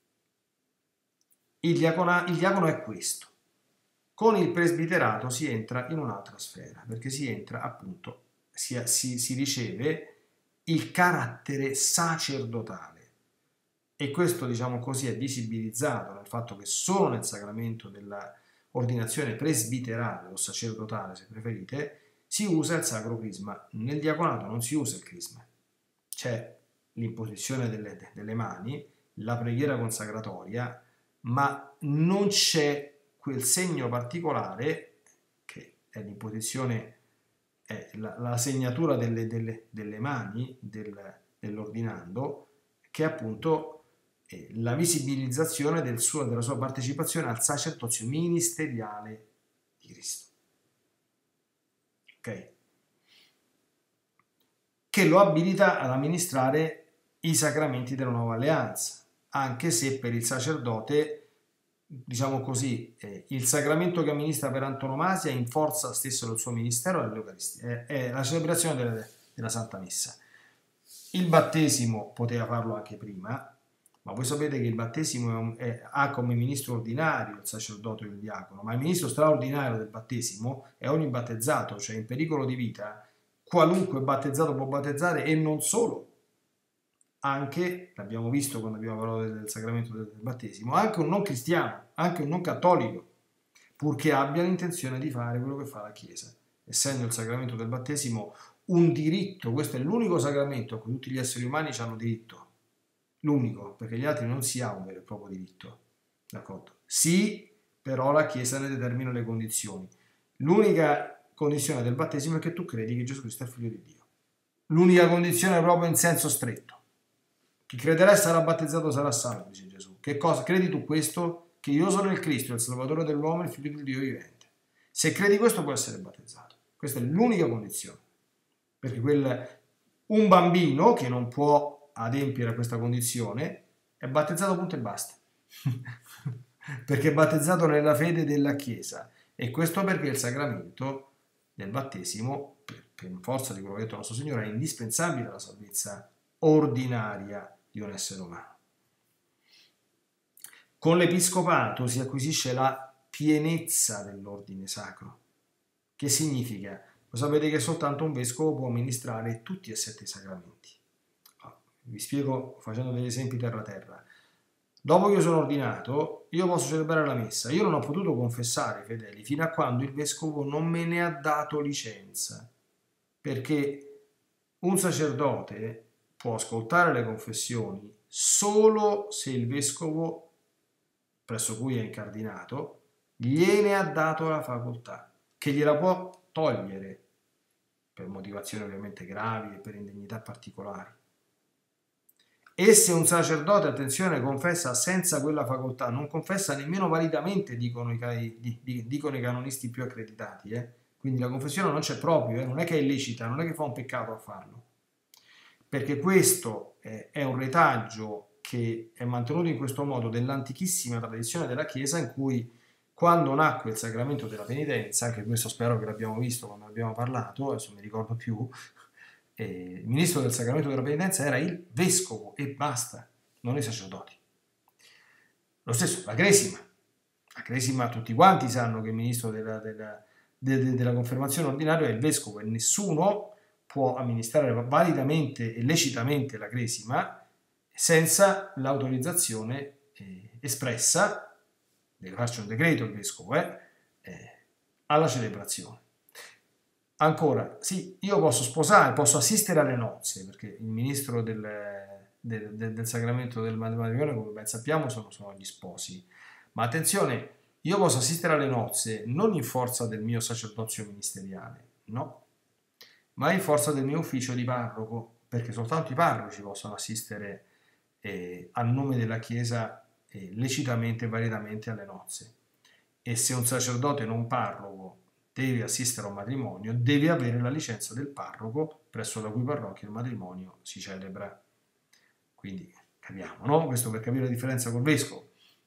Speaker 1: il, diacona, il diacono è questo. Con il presbiterato si entra in un'altra sfera, perché si entra appunto, si, si, si riceve il carattere sacerdotale. E questo, diciamo così, è visibilizzato nel fatto che solo nel sacramento della ordinazione presbiterale o sacerdotale, se preferite, si usa il sacro crisma. Nel diaconato non si usa il crisma. C'è l'imposizione delle, delle mani, la preghiera consacratoria, ma non c'è quel segno particolare che è l'imposizione, è la, la segnatura delle, delle, delle mani del, dell'ordinando, che è appunto la visibilizzazione del suo, della sua partecipazione al sacerdozio ministeriale di Cristo. Ok? Che lo abilita ad amministrare i sacramenti della nuova alleanza, anche se per il sacerdote, diciamo così, eh, il sacramento che amministra per antonomasia in forza stesso del suo ministero è l'Eucaristia, è, è la celebrazione della, della Santa Messa. Il battesimo poteva farlo anche prima, ma voi sapete che il battesimo è un, è, ha come ministro ordinario il sacerdote o il diacono, ma il ministro straordinario del battesimo è ogni battezzato, cioè in pericolo di vita, qualunque battezzato può battezzare e non solo, anche, l'abbiamo visto quando abbiamo parlato del, del sacramento del, del battesimo, anche un non cristiano, anche un non cattolico, purché abbia l'intenzione di fare quello che fa la Chiesa, essendo il sacramento del battesimo un diritto. Questo è l'unico sacramento a cui tutti gli esseri umani hanno diritto. L'unico, perché gli altri non si ha un vero e proprio diritto, d'accordo? Sì, però la Chiesa ne determina le condizioni. L'unica condizione del battesimo è che tu credi che Gesù Cristo è il Figlio di Dio. L'unica condizione proprio in senso stretto. Chi crederà e sarà battezzato sarà salvo, dice Gesù. Che cosa? Credi tu questo? Che io sono il Cristo, il Salvatore dell'uomo, il Figlio di Dio vivente. Se credi questo puoi essere battezzato. Questa è l'unica condizione. Perché quel, un bambino che non può adempiere a questa condizione è battezzato, punto e basta. Perché è battezzato nella fede della Chiesa, e questo perché il sacramento del battesimo, per, per forza di quello che ha detto nostro Signore, è indispensabile alla salvezza ordinaria di un essere umano. Con l'episcopato si acquisisce la pienezza dell'ordine sacro. Che significa? Lo sapete che soltanto un vescovo può amministrare tutti e sette i sacramenti. Vi spiego facendo degli esempi terra terra. Dopo che io sono ordinato, io posso celebrare la messa. Io non ho potuto confessare i fedeli fino a quando il vescovo non me ne ha dato licenza, perché un sacerdote può ascoltare le confessioni solo se il vescovo presso cui è incardinato gliene ha dato la facoltà, che gliela può togliere per motivazioni ovviamente gravi e per indegnità particolari. E se un sacerdote, attenzione, confessa senza quella facoltà, non confessa nemmeno validamente, dicono i, dicono i canonisti più accreditati, eh? Quindi la confessione non c'è proprio, eh? Non è che è illecita, non è che fa un peccato a farlo, perché questo è, è un retaggio che è mantenuto in questo modo dell'antichissima tradizione della Chiesa, in cui quando nacque il sacramento della penitenza, anche questo spero che l'abbiamo visto quando abbiamo parlato, adesso non mi ricordo più, eh, il ministro del sacramento della penitenza era il vescovo e basta, non i sacerdoti. Lo stesso, la cresima. La cresima tutti quanti sanno che il ministro della, della, de, de, della confermazione ordinaria è il vescovo e nessuno può amministrare validamente e lecitamente la cresima senza l'autorizzazione eh, espressa, deve farci un decreto il vescovo, eh, eh, alla celebrazione. Ancora, sì, io posso sposare, posso assistere alle nozze, perché il ministro del, del, del, del sacramento del matrimonio, come ben sappiamo, sono, sono gli sposi. Ma attenzione, io posso assistere alle nozze non in forza del mio sacerdozio ministeriale, no, ma in forza del mio ufficio di parroco, perché soltanto i parroci possono assistere eh, a nome della Chiesa eh, lecitamente e validamente alle nozze. E se un sacerdote non parroco deve assistere a un matrimonio, deve avere la licenza del parroco presso la cui parrocchia il matrimonio si celebra. Quindi capiamo, no? Questo per capire la differenza col vescovo.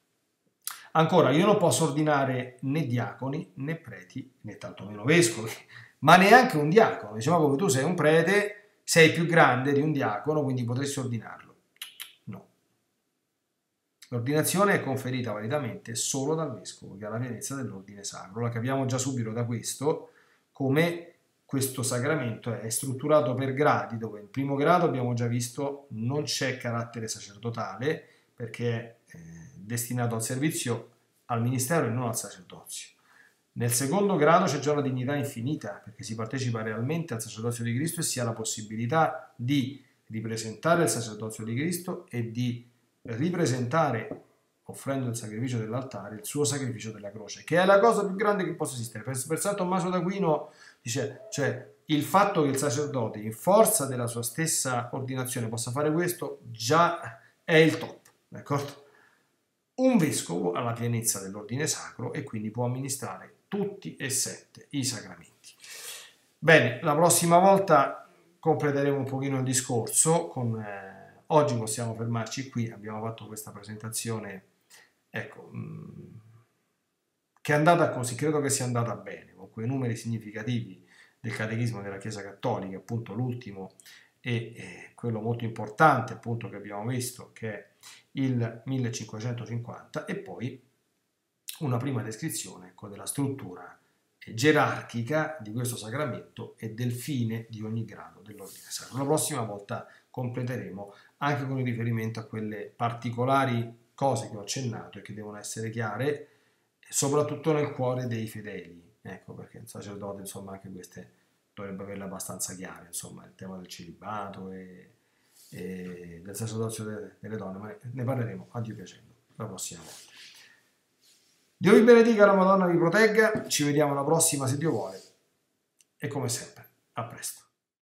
Speaker 1: Ancora, io non posso ordinare né diaconi né preti né tantomeno vescovi, ma neanche un diacono. Diciamo, come tu sei un prete, sei più grande di un diacono, quindi potresti ordinarlo. No. L'ordinazione è conferita validamente solo dal vescovo, che ha la pienezza dell'ordine sacro. La capiamo già subito da questo, come questo sacramento è strutturato per gradi, dove in primo grado abbiamo già visto non c'è carattere sacerdotale, perché è eh, destinato al servizio, al ministero e non al sacerdozio. Nel secondo grado c'è già una dignità infinita, perché si partecipa realmente al sacerdozio di Cristo e si ha la possibilità di ripresentare il sacerdozio di Cristo e di ripresentare, offrendo il sacrificio dell'altare, il suo sacrificio della croce, che è la cosa più grande che possa esistere. Per, per San Tommaso d'Aquino dice, cioè, il fatto che il sacerdote, in forza della sua stessa ordinazione, possa fare questo, già è il top, d'accordo? Un vescovo ha la pienezza dell'ordine sacro e quindi può amministrare tutti e sette i sacramenti. Bene, la prossima volta completeremo un pochino il discorso. Con, eh, oggi possiamo fermarci qui, abbiamo fatto questa presentazione, ecco, mh, che è andata così, credo che sia andata bene, con quei numeri significativi del Catechismo della Chiesa Cattolica, appunto l'ultimo e eh, quello molto importante, appunto, che abbiamo visto, che è il millecinquecentocinquanta, e poi una prima descrizione ecco, della struttura gerarchica di questo sacramento e del fine di ogni grado dell'ordine sacro. La prossima volta completeremo anche con il riferimento a quelle particolari cose che ho accennato e che devono essere chiare, soprattutto nel cuore dei fedeli, ecco, perché il sacerdote, insomma, anche queste dovrebbe averle abbastanza chiare, insomma, il tema del celibato e, e del sacerdozio delle, delle donne, ma ne parleremo a Dio piacendo la prossima volta. Dio vi benedica, la Madonna vi protegga, ci vediamo alla prossima se Dio vuole e come sempre, a presto.